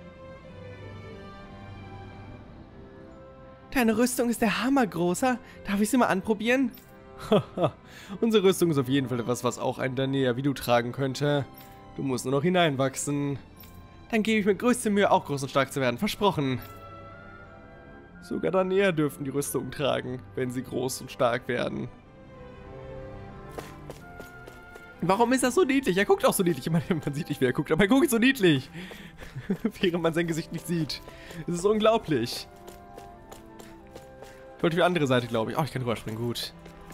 Deine Rüstung ist der Hammer, Großer. Darf ich sie mal anprobieren? Haha. Unsere Rüstung ist auf jeden Fall etwas, was auch ein Danea wie du tragen könnte. Du musst nur noch hineinwachsen. Dann gebe ich mir größte Mühe, auch groß und stark zu werden. Versprochen. Sogar Danea dürfen die Rüstung tragen, wenn sie groß und stark werden. Warum ist das so niedlich? Er guckt auch so niedlich. Ich meine, man sieht nicht, wie er guckt, aber er guckt so niedlich. Während man sein Gesicht nicht sieht. Das ist unglaublich. Ich wollte für die andere Seite, glaube ich. Oh, ich kann rüberspringen. Gut.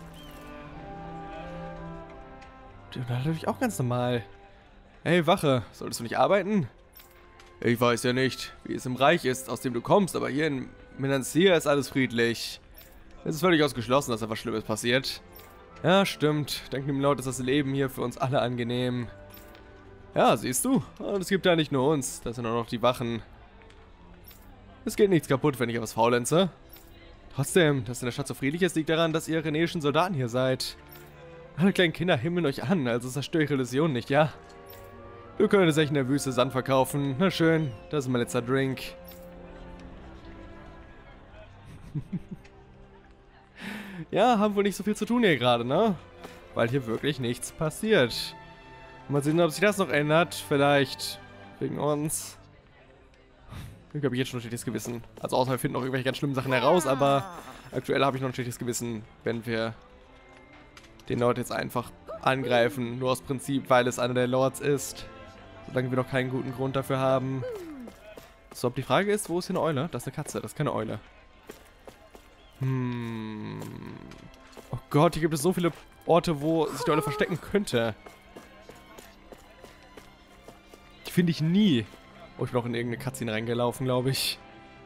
Und da natürlich auch ganz normal. Hey, Wache. Solltest du nicht arbeiten? Ich weiß ja nicht, wie es im Reich ist, aus dem du kommst, aber hier in Menancia ist alles friedlich. Es ist völlig ausgeschlossen, dass etwas Schlimmes passiert. Ja, stimmt. Dank dem Lord ist das Leben hier für uns alle angenehm. Ja, siehst du? Und es gibt ja nicht nur uns, das sind auch noch die Wachen. Es geht nichts kaputt, wenn ich etwas faulenze. Trotzdem, dass in der Stadt so friedlich ist, liegt daran, dass ihr renäischen Soldaten hier seid. Alle kleinen Kinder himmeln euch an, also zerstöre ihre Illusion nicht, ja? Du könntest echt in der Wüste Sand verkaufen. Na schön, das ist mein letzter Drink. Ja, haben wohl nicht so viel zu tun hier gerade, ne? Weil hier wirklich nichts passiert. Mal sehen, ob sich das noch ändert. Vielleicht wegen uns. Ich habe jetzt schon ein schlechtes Gewissen. Also außer wir finden noch irgendwelche ganz schlimmen Sachen heraus, aber aktuell habe ich noch ein schlechtes Gewissen, wenn wir den Lord jetzt einfach angreifen. Nur aus Prinzip, weil es einer der Lords ist. Solange wir noch keinen guten Grund dafür haben. So, ob die Frage ist, wo ist hier eine Eule? Das ist eine Katze, das ist keine Eule. Oh Gott, hier gibt es so viele Orte, wo sich die Eule verstecken könnte. Die finde ich nie. Oh, ich bin auch in irgendeine Cutscene reingelaufen, glaube ich.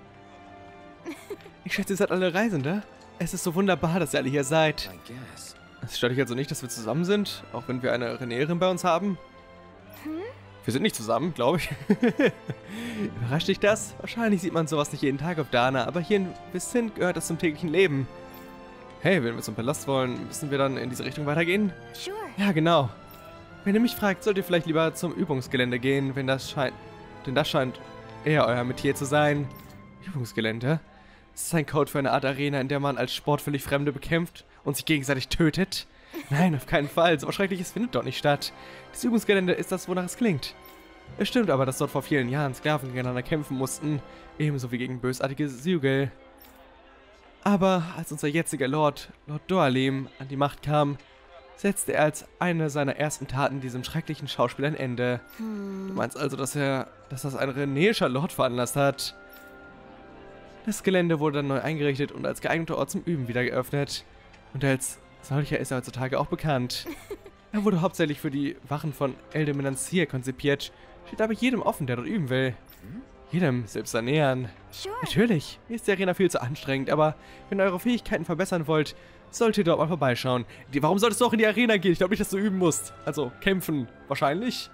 Ich schätze, ihr seid alle Reisende. Es ist so wunderbar, dass ihr alle hier seid. Es stört dich also nicht, dass wir zusammen sind, auch wenn wir eine Renäerin bei uns haben? Wir sind nicht zusammen, glaube ich. Überrascht dich das? Wahrscheinlich sieht man sowas nicht jeden Tag auf Dana, aber hier in Vicint gehört das zum täglichen Leben. Hey, wenn wir zum Palast wollen, müssen wir dann in diese Richtung weitergehen? Sure. Ja, genau. Wenn ihr mich fragt, sollt ihr vielleicht lieber zum Übungsgelände gehen, wenn das scheint... Denn das scheint eher euer Metier zu sein. Übungsgelände? Das ist ein Code für eine Art Arena, in der man als Sport völlig Fremde bekämpft und sich gegenseitig tötet? Nein, auf keinen Fall. So was Schreckliches findet dort nicht statt. Das Übungsgelände ist das, wonach es klingt. Es stimmt aber, dass dort vor vielen Jahren Sklaven gegeneinander kämpfen mussten, ebenso wie gegen bösartige Sigil. Aber als unser jetziger Lord Dohalim, an die Macht kam, setzte er als eine seiner ersten Taten diesem schrecklichen Schauspiel ein Ende. Du meinst also, dass das ein renäischer Lord veranlasst hat? Das Gelände wurde dann neu eingerichtet und als geeigneter Ort zum Üben wieder geöffnet. Und als solcher ist er heutzutage auch bekannt. Er wurde hauptsächlich für die Wachen von Elde Menancia konzipiert, steht aber jedem offen, der dort üben will. Jedem, selbst ernähren. Sure. Natürlich, mir ist die Arena viel zu anstrengend, aber wenn ihr eure Fähigkeiten verbessern wollt, solltet ihr dort mal vorbeischauen. Warum solltest du auch in die Arena gehen? Ich glaube nicht, dass du üben musst. Also, kämpfen. Wahrscheinlich.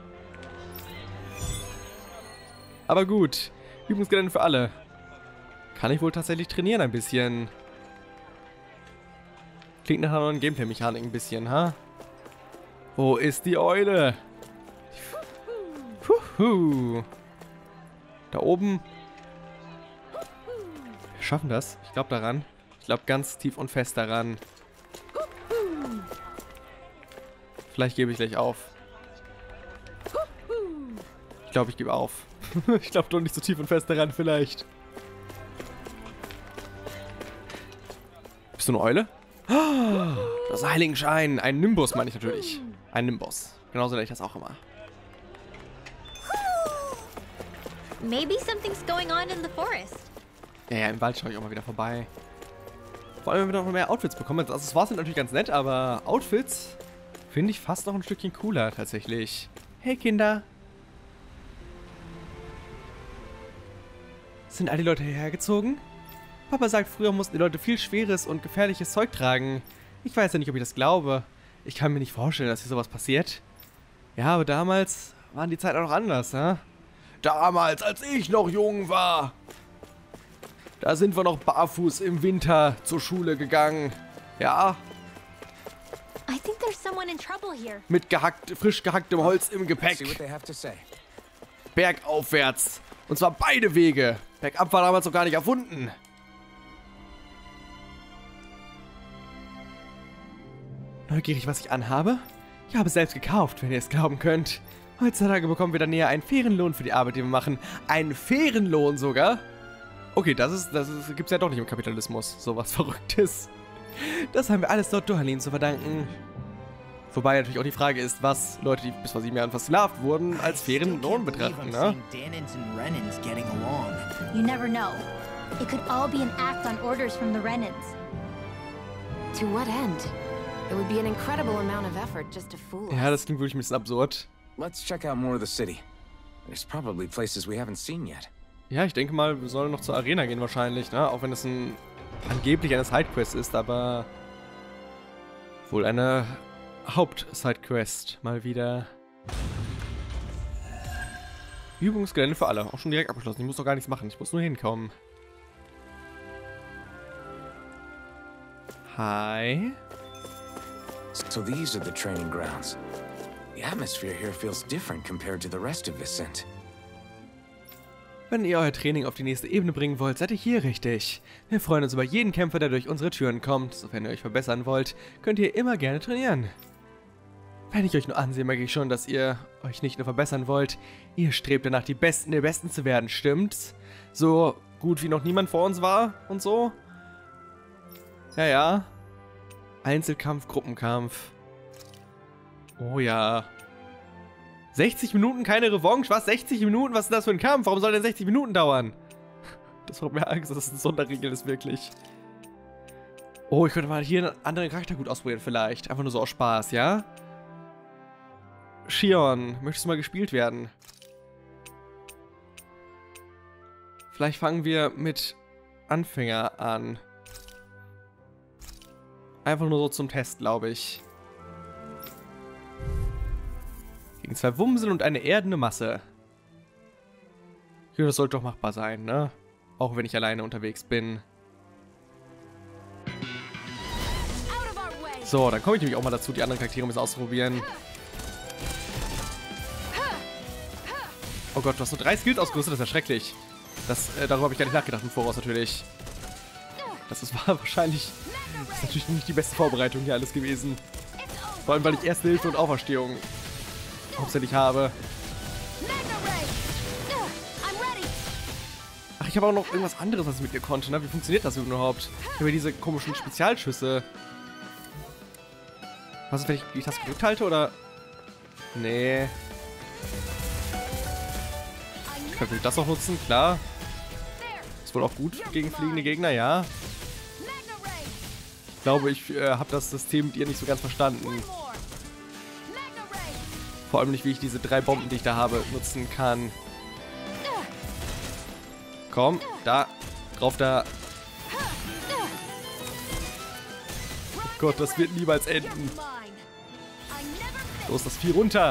Aber gut. Übungsgelände für alle. Kann ich wohl tatsächlich trainieren ein bisschen. Klingt nach einer neuen Gameplay-Mechanik ein bisschen, ha? Wo ist die Eule? Puhu. Da oben. Wir schaffen das. Ich glaube daran. Ich glaube ganz tief und fest daran. Vielleicht gebe ich gleich auf. Ich glaube, ich gebe auf. Ich glaube doch nicht so tief und fest daran, vielleicht. Bist du eine Eule? Das ist ein Heiligenschein. Ein Nimbus meine ich natürlich. Ein Nimbus. Genauso nenne ich das auch immer. Maybe something's going on in the forest. Ja, im Wald schaue ich auch mal wieder vorbei. Vor allem, wenn wir noch mehr Outfits bekommen. Also, das war natürlich ganz nett, aber Outfits finde ich fast noch ein Stückchen cooler, tatsächlich. Hey, Kinder. Sind all die Leute hierher gezogen? Papa sagt, früher mussten die Leute viel schweres und gefährliches Zeug tragen. Ich weiß ja nicht, ob ich das glaube. Ich kann mir nicht vorstellen, dass hier sowas passiert. Ja, aber damals waren die Zeiten auch noch anders, ne? Damals, als ich noch jung war. Da sind wir noch barfuß im Winter zur Schule gegangen. Ja? I think there's someone someone in trouble here. Mit frisch gehacktem Holz im See Gepäck. what they have to say. Bergaufwärts. Und zwar beide Wege. Bergab war damals noch gar nicht erfunden. Neugierig, was ich anhabe? Ich habe es selbst gekauft, wenn ihr es glauben könnt. Heutzutage bekommen wir dann näher einen fairen Lohn für die Arbeit, die wir machen. Einen fairen Lohn sogar? Okay, das gibt's ja doch nicht im Kapitalismus. Sowas Verrücktes. Das haben wir alles dort Dohalim zu verdanken. Wobei natürlich auch die Frage ist, was Leute, die bis vor 7 Jahren versklavt wurden, als fairen Lohn betrachten, ne? You never know. It could all be an act on orders from the Renans. To what end? It would be an incredible amount of effort just to fool us. Ja, das klingt wirklich ein bisschen absurd. Let's check out more of the city. There's probably places we haven't seen yet. Ja, ich denke mal, wir sollen noch zur Arena gehen wahrscheinlich, ne? Auch wenn es angeblich eine Sidequest ist, aber wohl eine Haupt-Sidequest mal wieder. Übungsgelände für alle. Auch schon direkt abgeschlossen. Ich muss doch gar nichts machen. Ich muss nur hinkommen. Hi. So these are the training grounds. The atmosphere here feels different compared to the rest of Vicent. Wenn ihr euer Training auf die nächste Ebene bringen wollt, seid ihr hier richtig. Wir freuen uns über jeden Kämpfer, der durch unsere Türen kommt. Sofern ihr euch verbessern wollt, könnt ihr immer gerne trainieren. Wenn ich euch nur ansehe, merke ich schon, dass ihr euch nicht nur verbessern wollt. Ihr strebt danach, die Besten der Besten zu werden, stimmt's? So gut wie noch niemand vor uns war und so? Ja, ja. Einzelkampf, Gruppenkampf. Oh ja. 60 Minuten, keine Revanche? Was? 60 Minuten? Was ist das für ein Kampf? Warum soll der 60 Minuten dauern? Das macht mir Angst, dass das eine Sonderregel ist, wirklich. Oh, ich könnte mal hier einen anderen Charakter gut ausprobieren, vielleicht. Einfach nur so aus Spaß, ja? Shion, möchtest du mal gespielt werden? Vielleicht fangen wir mit Anfänger an. Einfach nur so zum Test, glaube ich. Gegen 2 Wumsel und eine erdende Masse. Ja, das sollte doch machbar sein, ne? Auch wenn ich alleine unterwegs bin. So, dann komme ich nämlich auch mal dazu, die anderen Charaktere ein bisschen auszuprobieren. Oh Gott, du hast nur 3 Skills ausgerüstet, das ist ja schrecklich. Darüber habe ich gar nicht nachgedacht im Voraus natürlich. War wahrscheinlich... Das ist natürlich nicht die beste Vorbereitung hier alles gewesen. Vor allem, weil ich Erste Hilfe und Auferstehung hauptsächlich habe. Ach, ich habe auch noch irgendwas anderes, was ich mit ihr konnte, ne? Wie funktioniert das überhaupt? Ich habe ja diese komischen Spezialschüsse. Was ist, wenn ich die Taste gedrückt halte, oder? Nee. Ich kann das auch nutzen, klar. Ist wohl auch gut gegen fliegende Gegner, ja. Ich glaube, ich habe das System mit ihr nicht so ganz verstanden. Vor allem nicht, wie ich diese 3 Bomben, die ich da habe, nutzen kann. Komm, da. Drauf da. Oh Gott, das wird niemals enden. Los, das Vieh runter.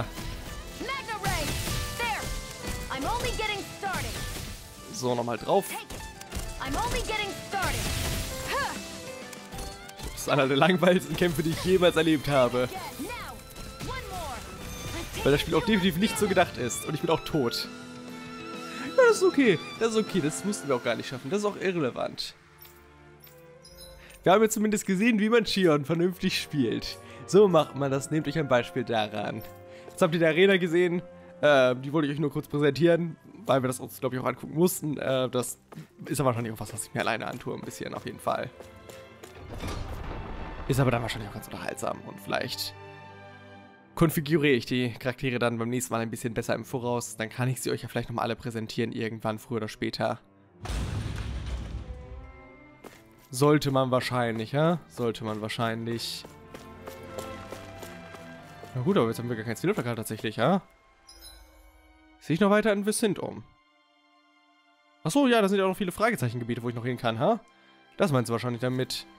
So, nochmal drauf. Das ist einer der langweiligsten Kämpfe, die ich jemals erlebt habe. Weil das Spiel auch definitiv nicht so gedacht ist. Und ich bin auch tot. Ja, das ist okay. Das ist okay. Das mussten wir auch gar nicht schaffen. Das ist auch irrelevant. Wir haben jetzt zumindest gesehen, wie man Shion vernünftig spielt. So macht man das. Nehmt euch ein Beispiel daran. Jetzt habt ihr die Arena gesehen. Die wollte ich euch nur kurz präsentieren, weil wir das uns, glaube ich, auch angucken mussten. Das ist aber wahrscheinlich auch was ich mir alleine antue. Ein bisschen auf jeden Fall. Ist aber dann wahrscheinlich auch ganz unterhaltsam. Und vielleicht konfiguriere ich die Charaktere dann beim nächsten Mal ein bisschen besser im Voraus. Dann kann ich sie euch ja vielleicht nochmal alle präsentieren, irgendwann, früher oder später. Sollte man wahrscheinlich, ja? Sollte man wahrscheinlich. Na gut, aber jetzt haben wir gar kein Zielplakat tatsächlich, ja? Sehe ich noch weiter in Vicent um? Achso, ja, da sind ja auch noch viele Fragezeichengebiete, wo ich noch hin kann, ha? Das meinst du wahrscheinlich damit.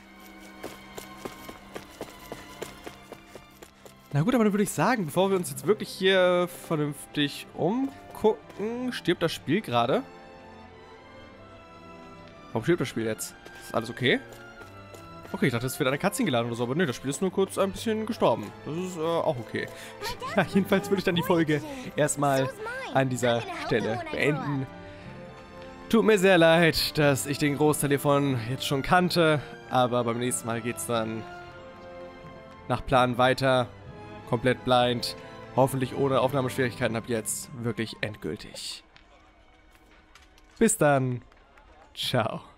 Na gut, aber dann würde ich sagen, bevor wir uns jetzt wirklich hier vernünftig umgucken, stirbt das Spiel gerade? Warum stirbt das Spiel jetzt? Ist alles okay? Okay, ich dachte, es wird eine Cutscene geladen oder so, aber ne, das Spiel ist nur kurz ein bisschen gestorben. Das ist auch okay. Ja, jedenfalls würde ich dann die Folge erstmal an dieser Stelle beenden. Tut mir sehr leid, dass ich den Großteil hiervon jetzt schon kannte, aber beim nächsten Mal geht's dann nach Plan weiter, komplett blind, hoffentlich ohne Aufnahmeschwierigkeiten ab jetzt, wirklich endgültig. Bis dann, ciao.